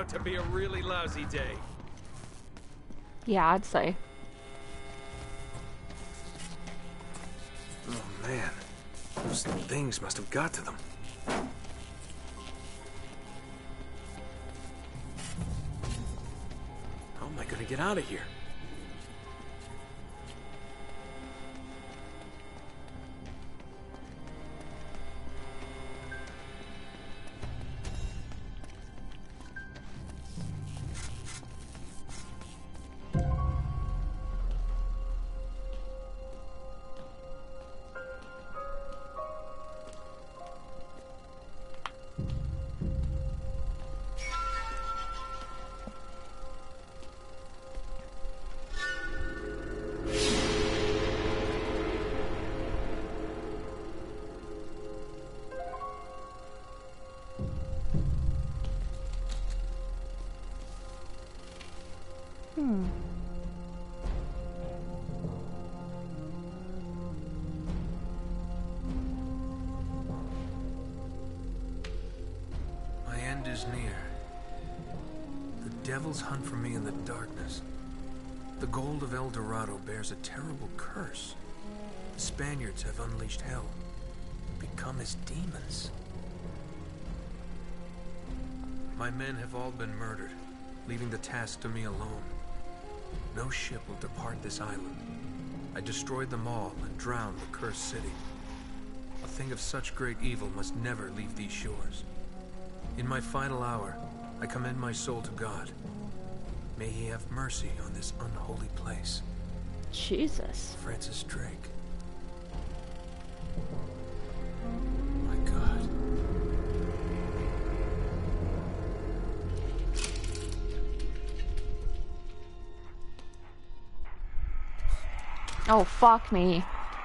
out to be a really lousy day. Yeah, I'd say. Oh man, those things must have got to them. How am I gonna get out of here? Hmm. My end is near. The devils hunt for me in the darkness. The gold of El Dorado bears a terrible curse. The Spaniards have unleashed hell, become as demons. My men have all been murdered, leaving the task to me alone. No ship will depart this island. I destroyed them all and drowned the cursed city. A thing of such great evil must never leave these shores. In my final hour, I commend my soul to God. May he have mercy on this unholy place. Jesus. Francis Drake. My God. Oh, fuck me.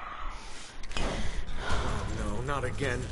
Oh no, not again.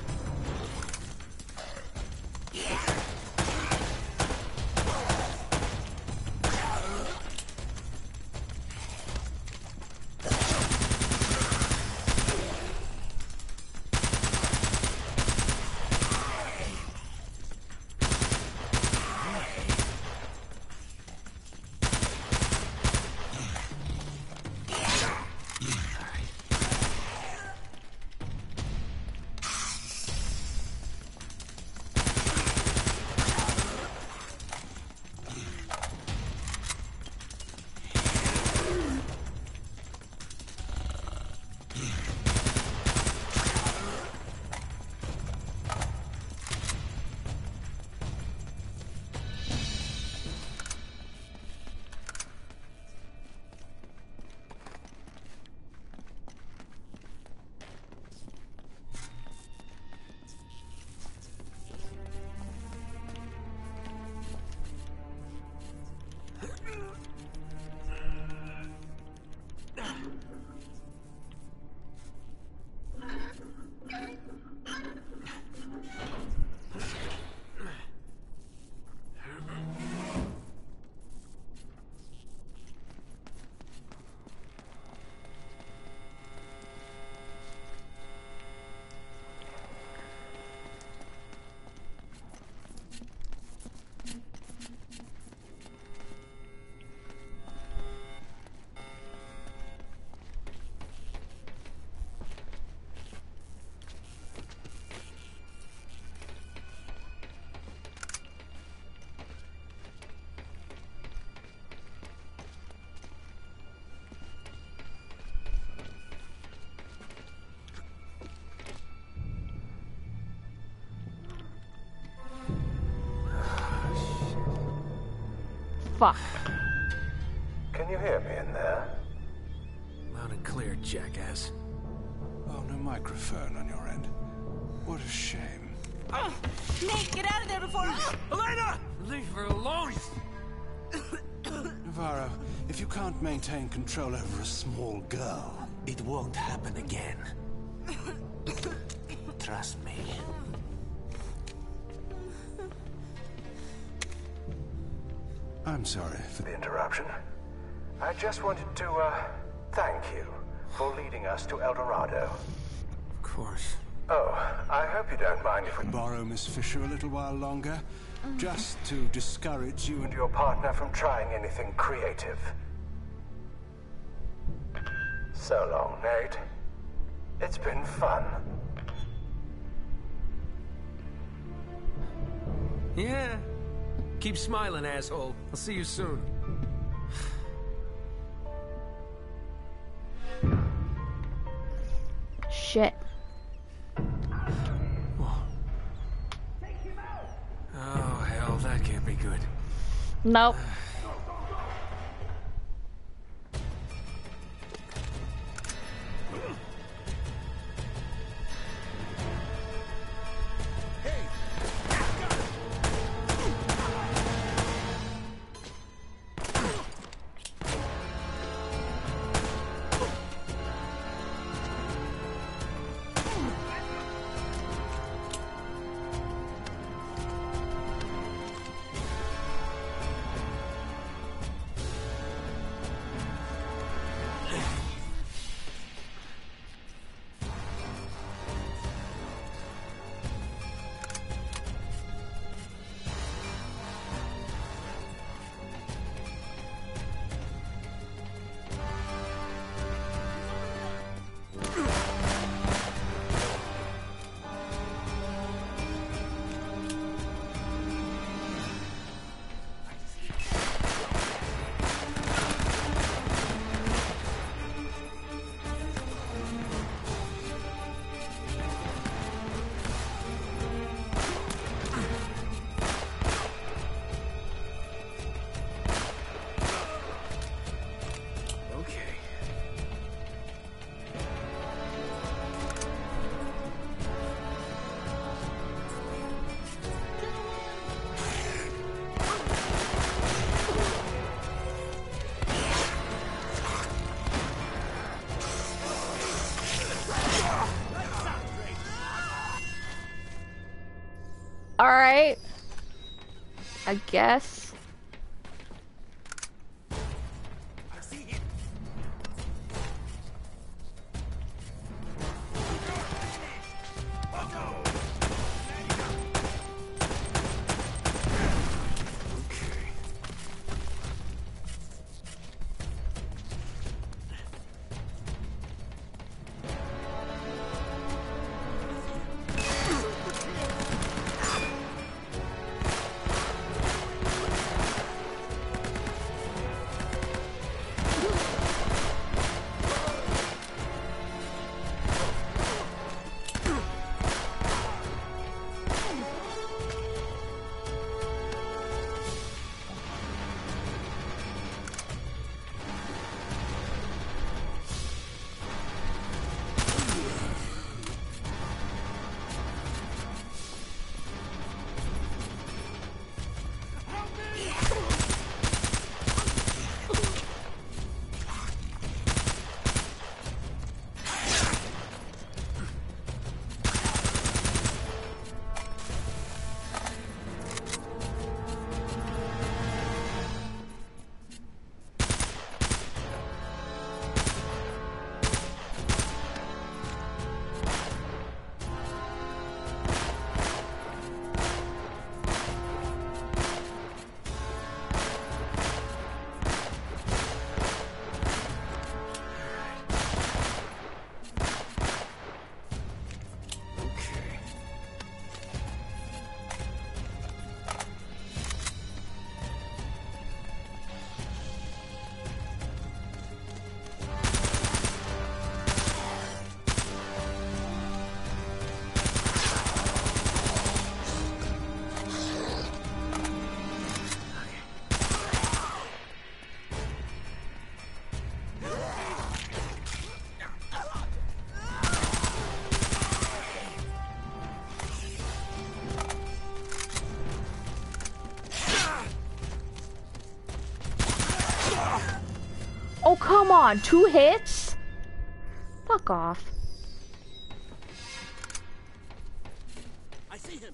Fuck. Can you hear me in there? Loud and clear, jackass. Oh, no microphone on your end. What a shame. Oh, Nate, get out of there before... Oh! Elena! Leave her alone! Navarro, if you can't maintain control over a small girl... It won't happen again. Trust me. I'm sorry for the interruption. I just wanted to, uh, thank you for leading us to El Dorado. Of course. Oh, I hope you don't mind if we borrow Miss Fisher a little while longer. just to discourage you and your partner from trying anything creative. So long, Nate. It's been fun. Yeah. Keep smiling, asshole. I'll see you soon. Shit. Oh, hell, that can't be good. Nope. Alright. I guess. Oh, come on, two hits? Fuck off. I see him.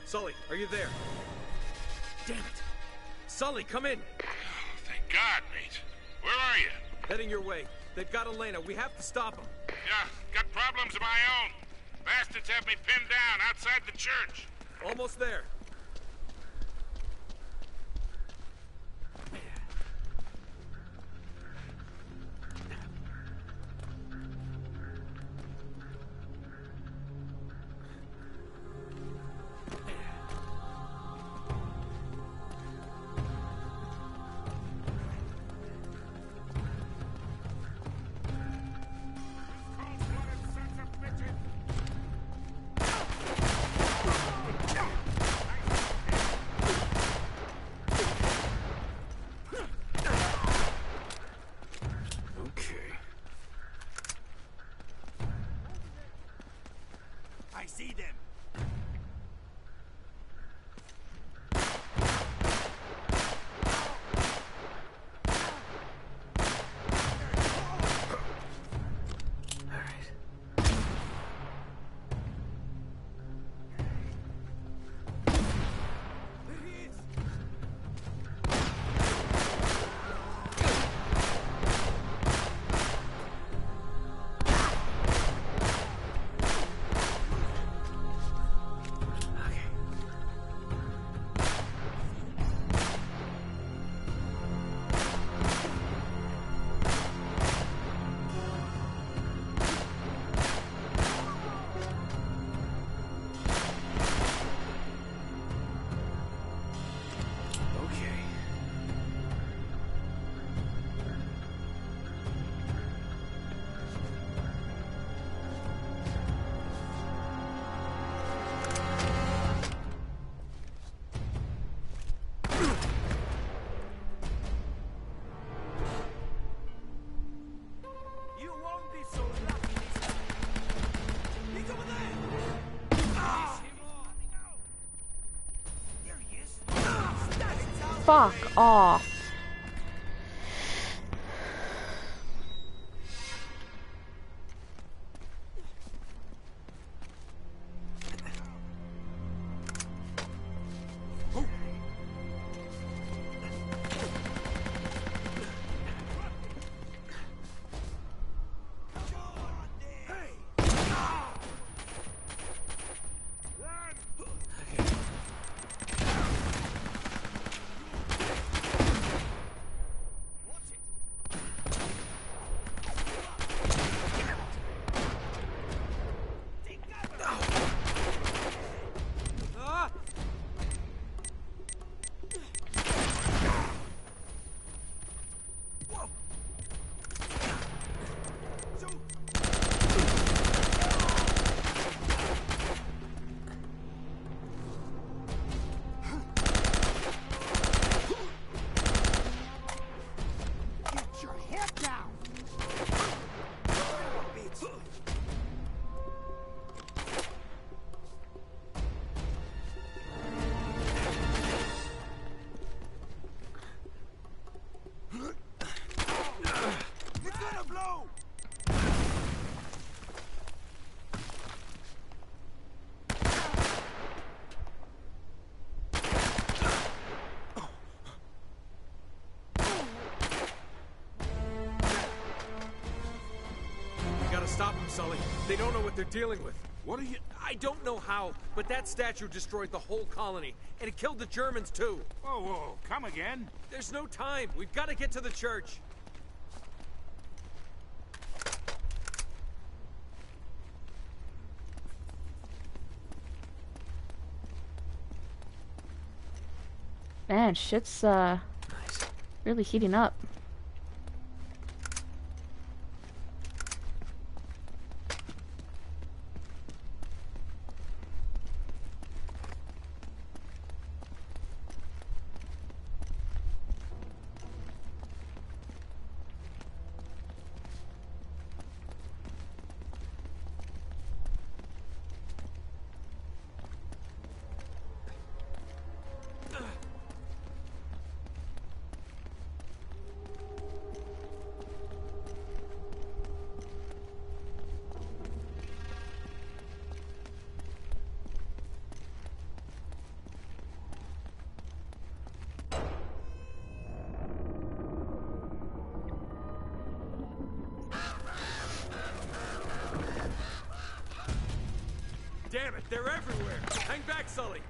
Sully, are you there? Damn it. Sully, come in. Oh, thank God, mate. Where are you? Heading your way. They've got Elena. We have to stop them. Yeah, got problems of my own. Bastards have me pinned down outside the church. Almost there. I see them. Fuck off. Stop them, Sully. They don't know what they're dealing with. What are you... I don't know how, but that statue destroyed the whole colony, and it killed the Germans, too. Whoa, whoa, come again? There's no time. We've got to get to the church. Man, shit's, uh, Nice. really heating up. Sully!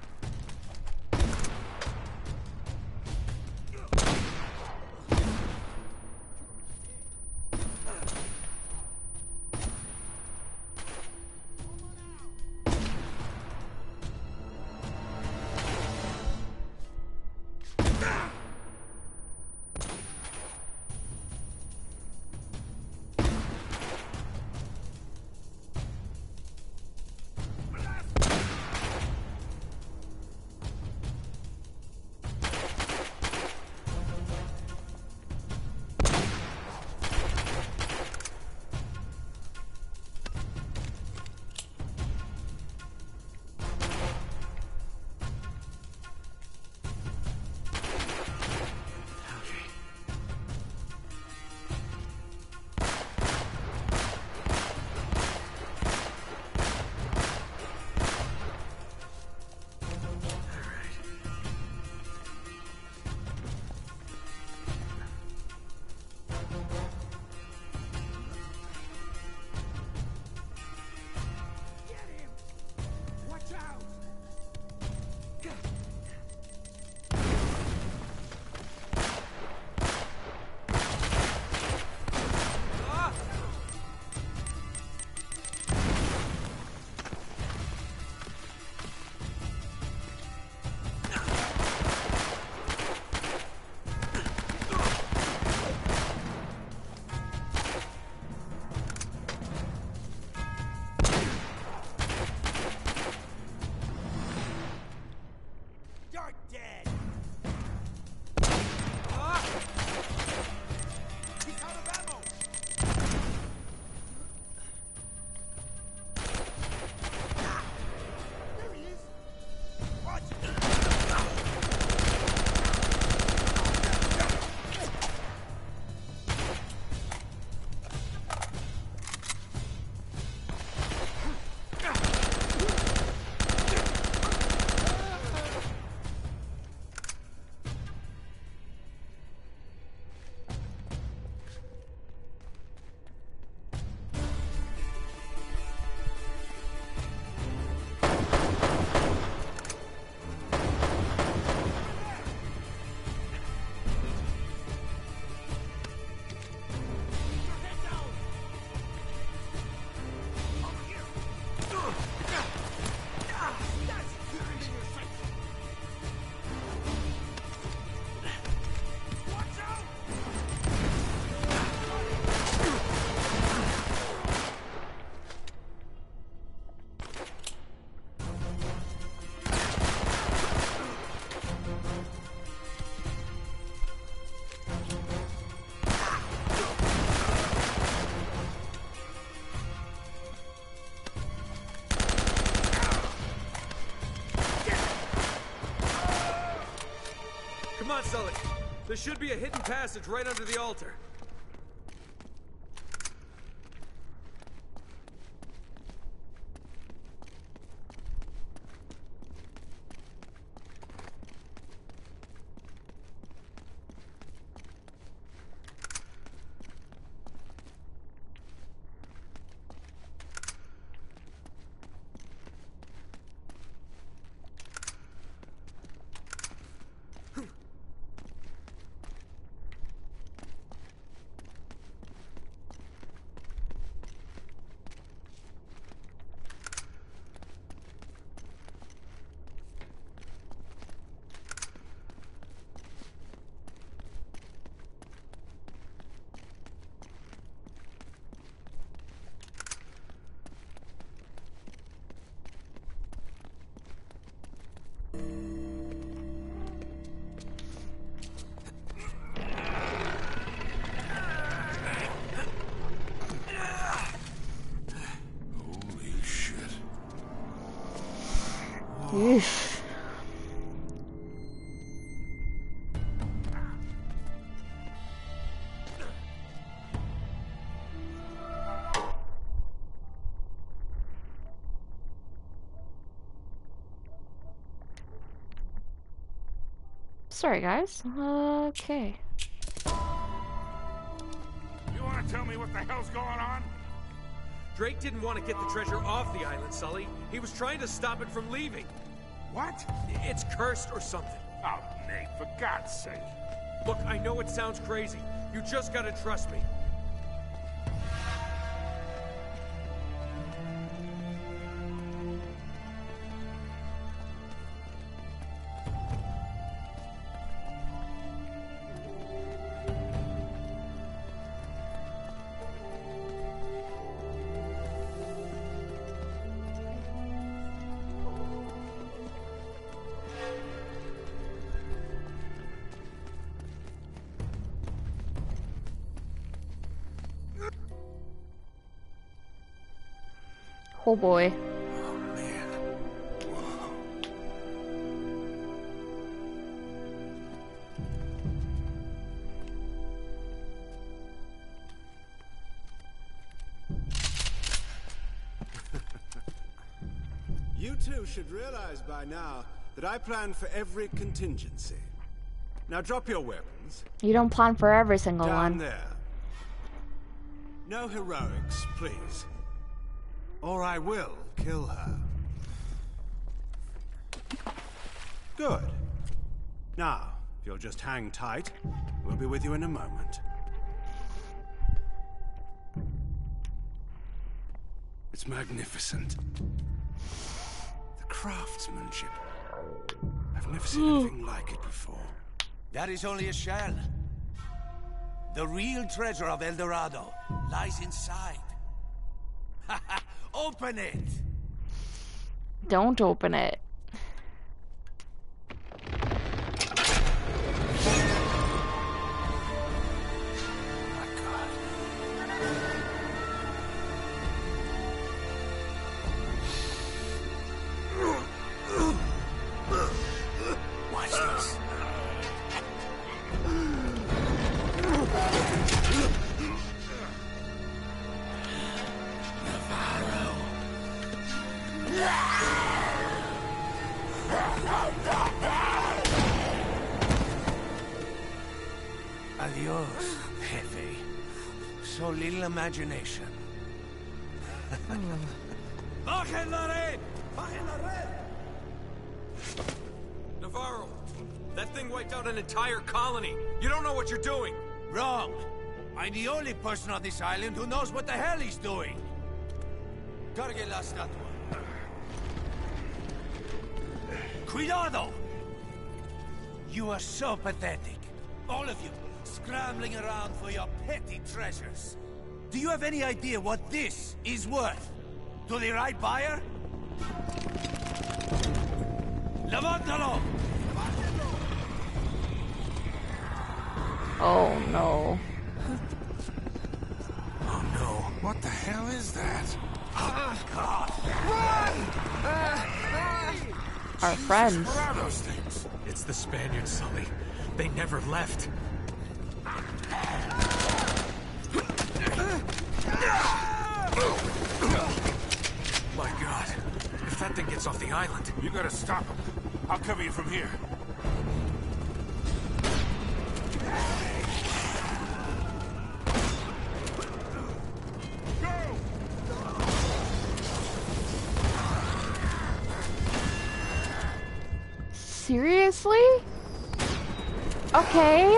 Come on, Sully. There should be a hidden passage right under the altar. Yeesh. Sorry, guys. Okay. You want to tell me what the hell's going on? Drake didn't want to get the treasure off the island, Sully. He was trying to stop it from leaving. What? It's cursed or something. Oh, Nate, for God's sake. Look, I know it sounds crazy. You just gotta trust me. Oh boy. Oh, man. You two should realize by now that I plan for every contingency. Now drop your weapons. You don't plan for every single Down one. there. No heroics, please. Or I will kill her. Good. Now, if you'll just hang tight, we'll be with you in a moment. It's magnificent. The craftsmanship. I've never seen anything like it before. That is only a shell. The real treasure of El Dorado lies inside. Open it! Don't open it. My God. Watch this. Adios, Jefe. So little imagination. Bajen la red! Bajen la red! Navarro, that thing wiped out an entire colony. You don't know what you're doing. Wrong. I'm the only person on this island who knows what the hell he's doing. Cargue la estatua. Cuidado! You are so pathetic. All of you, scrambling around for your petty treasures. Do you have any idea what this is worth? To the right buyer? Levántalo! Oh no. Oh no. What the hell is that? Our friends. What are those things? It's the Spaniards, Sully. They never left. My God. If that thing gets off the island... You gotta stop him. I'll cover you from here. Seriously? Okay.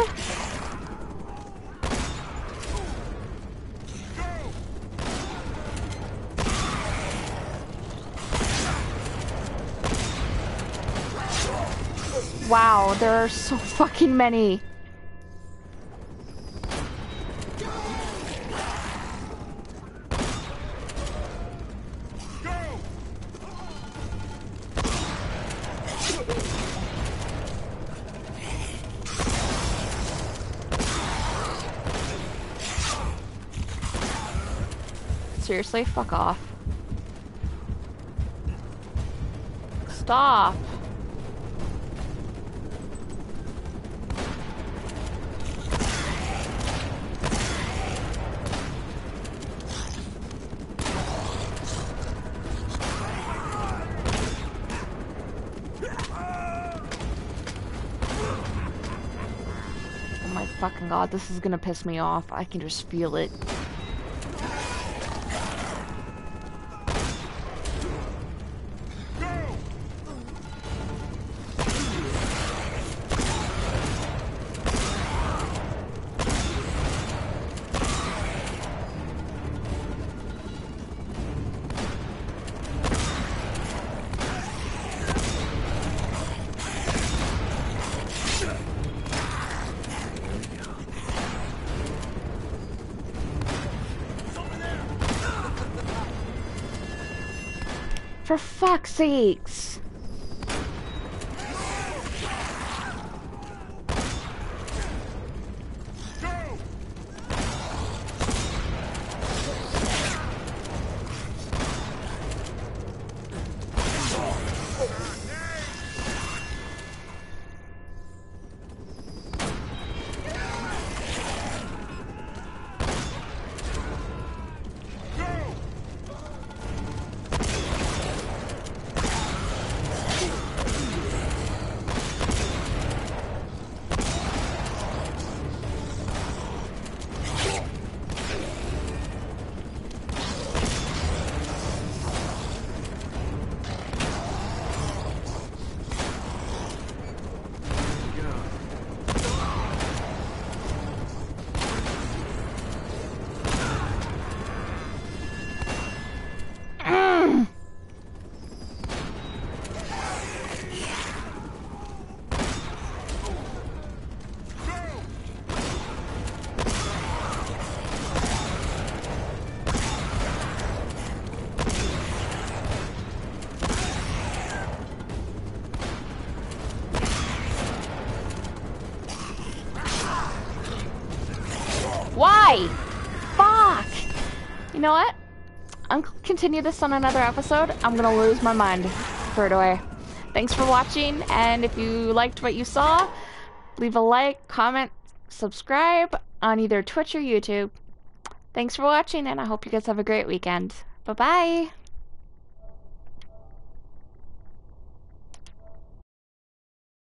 Wow, there are so fucking many. Seriously, fuck off. Stop. Oh my fucking god, this is gonna piss me off. I can just feel it. For fuck's sakes. Why? Fuck! You know what? I'm gonna continue this on another episode. I'm gonna lose my mind right away. Thanks for watching, and if you liked what you saw, leave a like, comment, subscribe on either Twitch or YouTube. Thanks for watching, and I hope you guys have a great weekend. Bye-bye!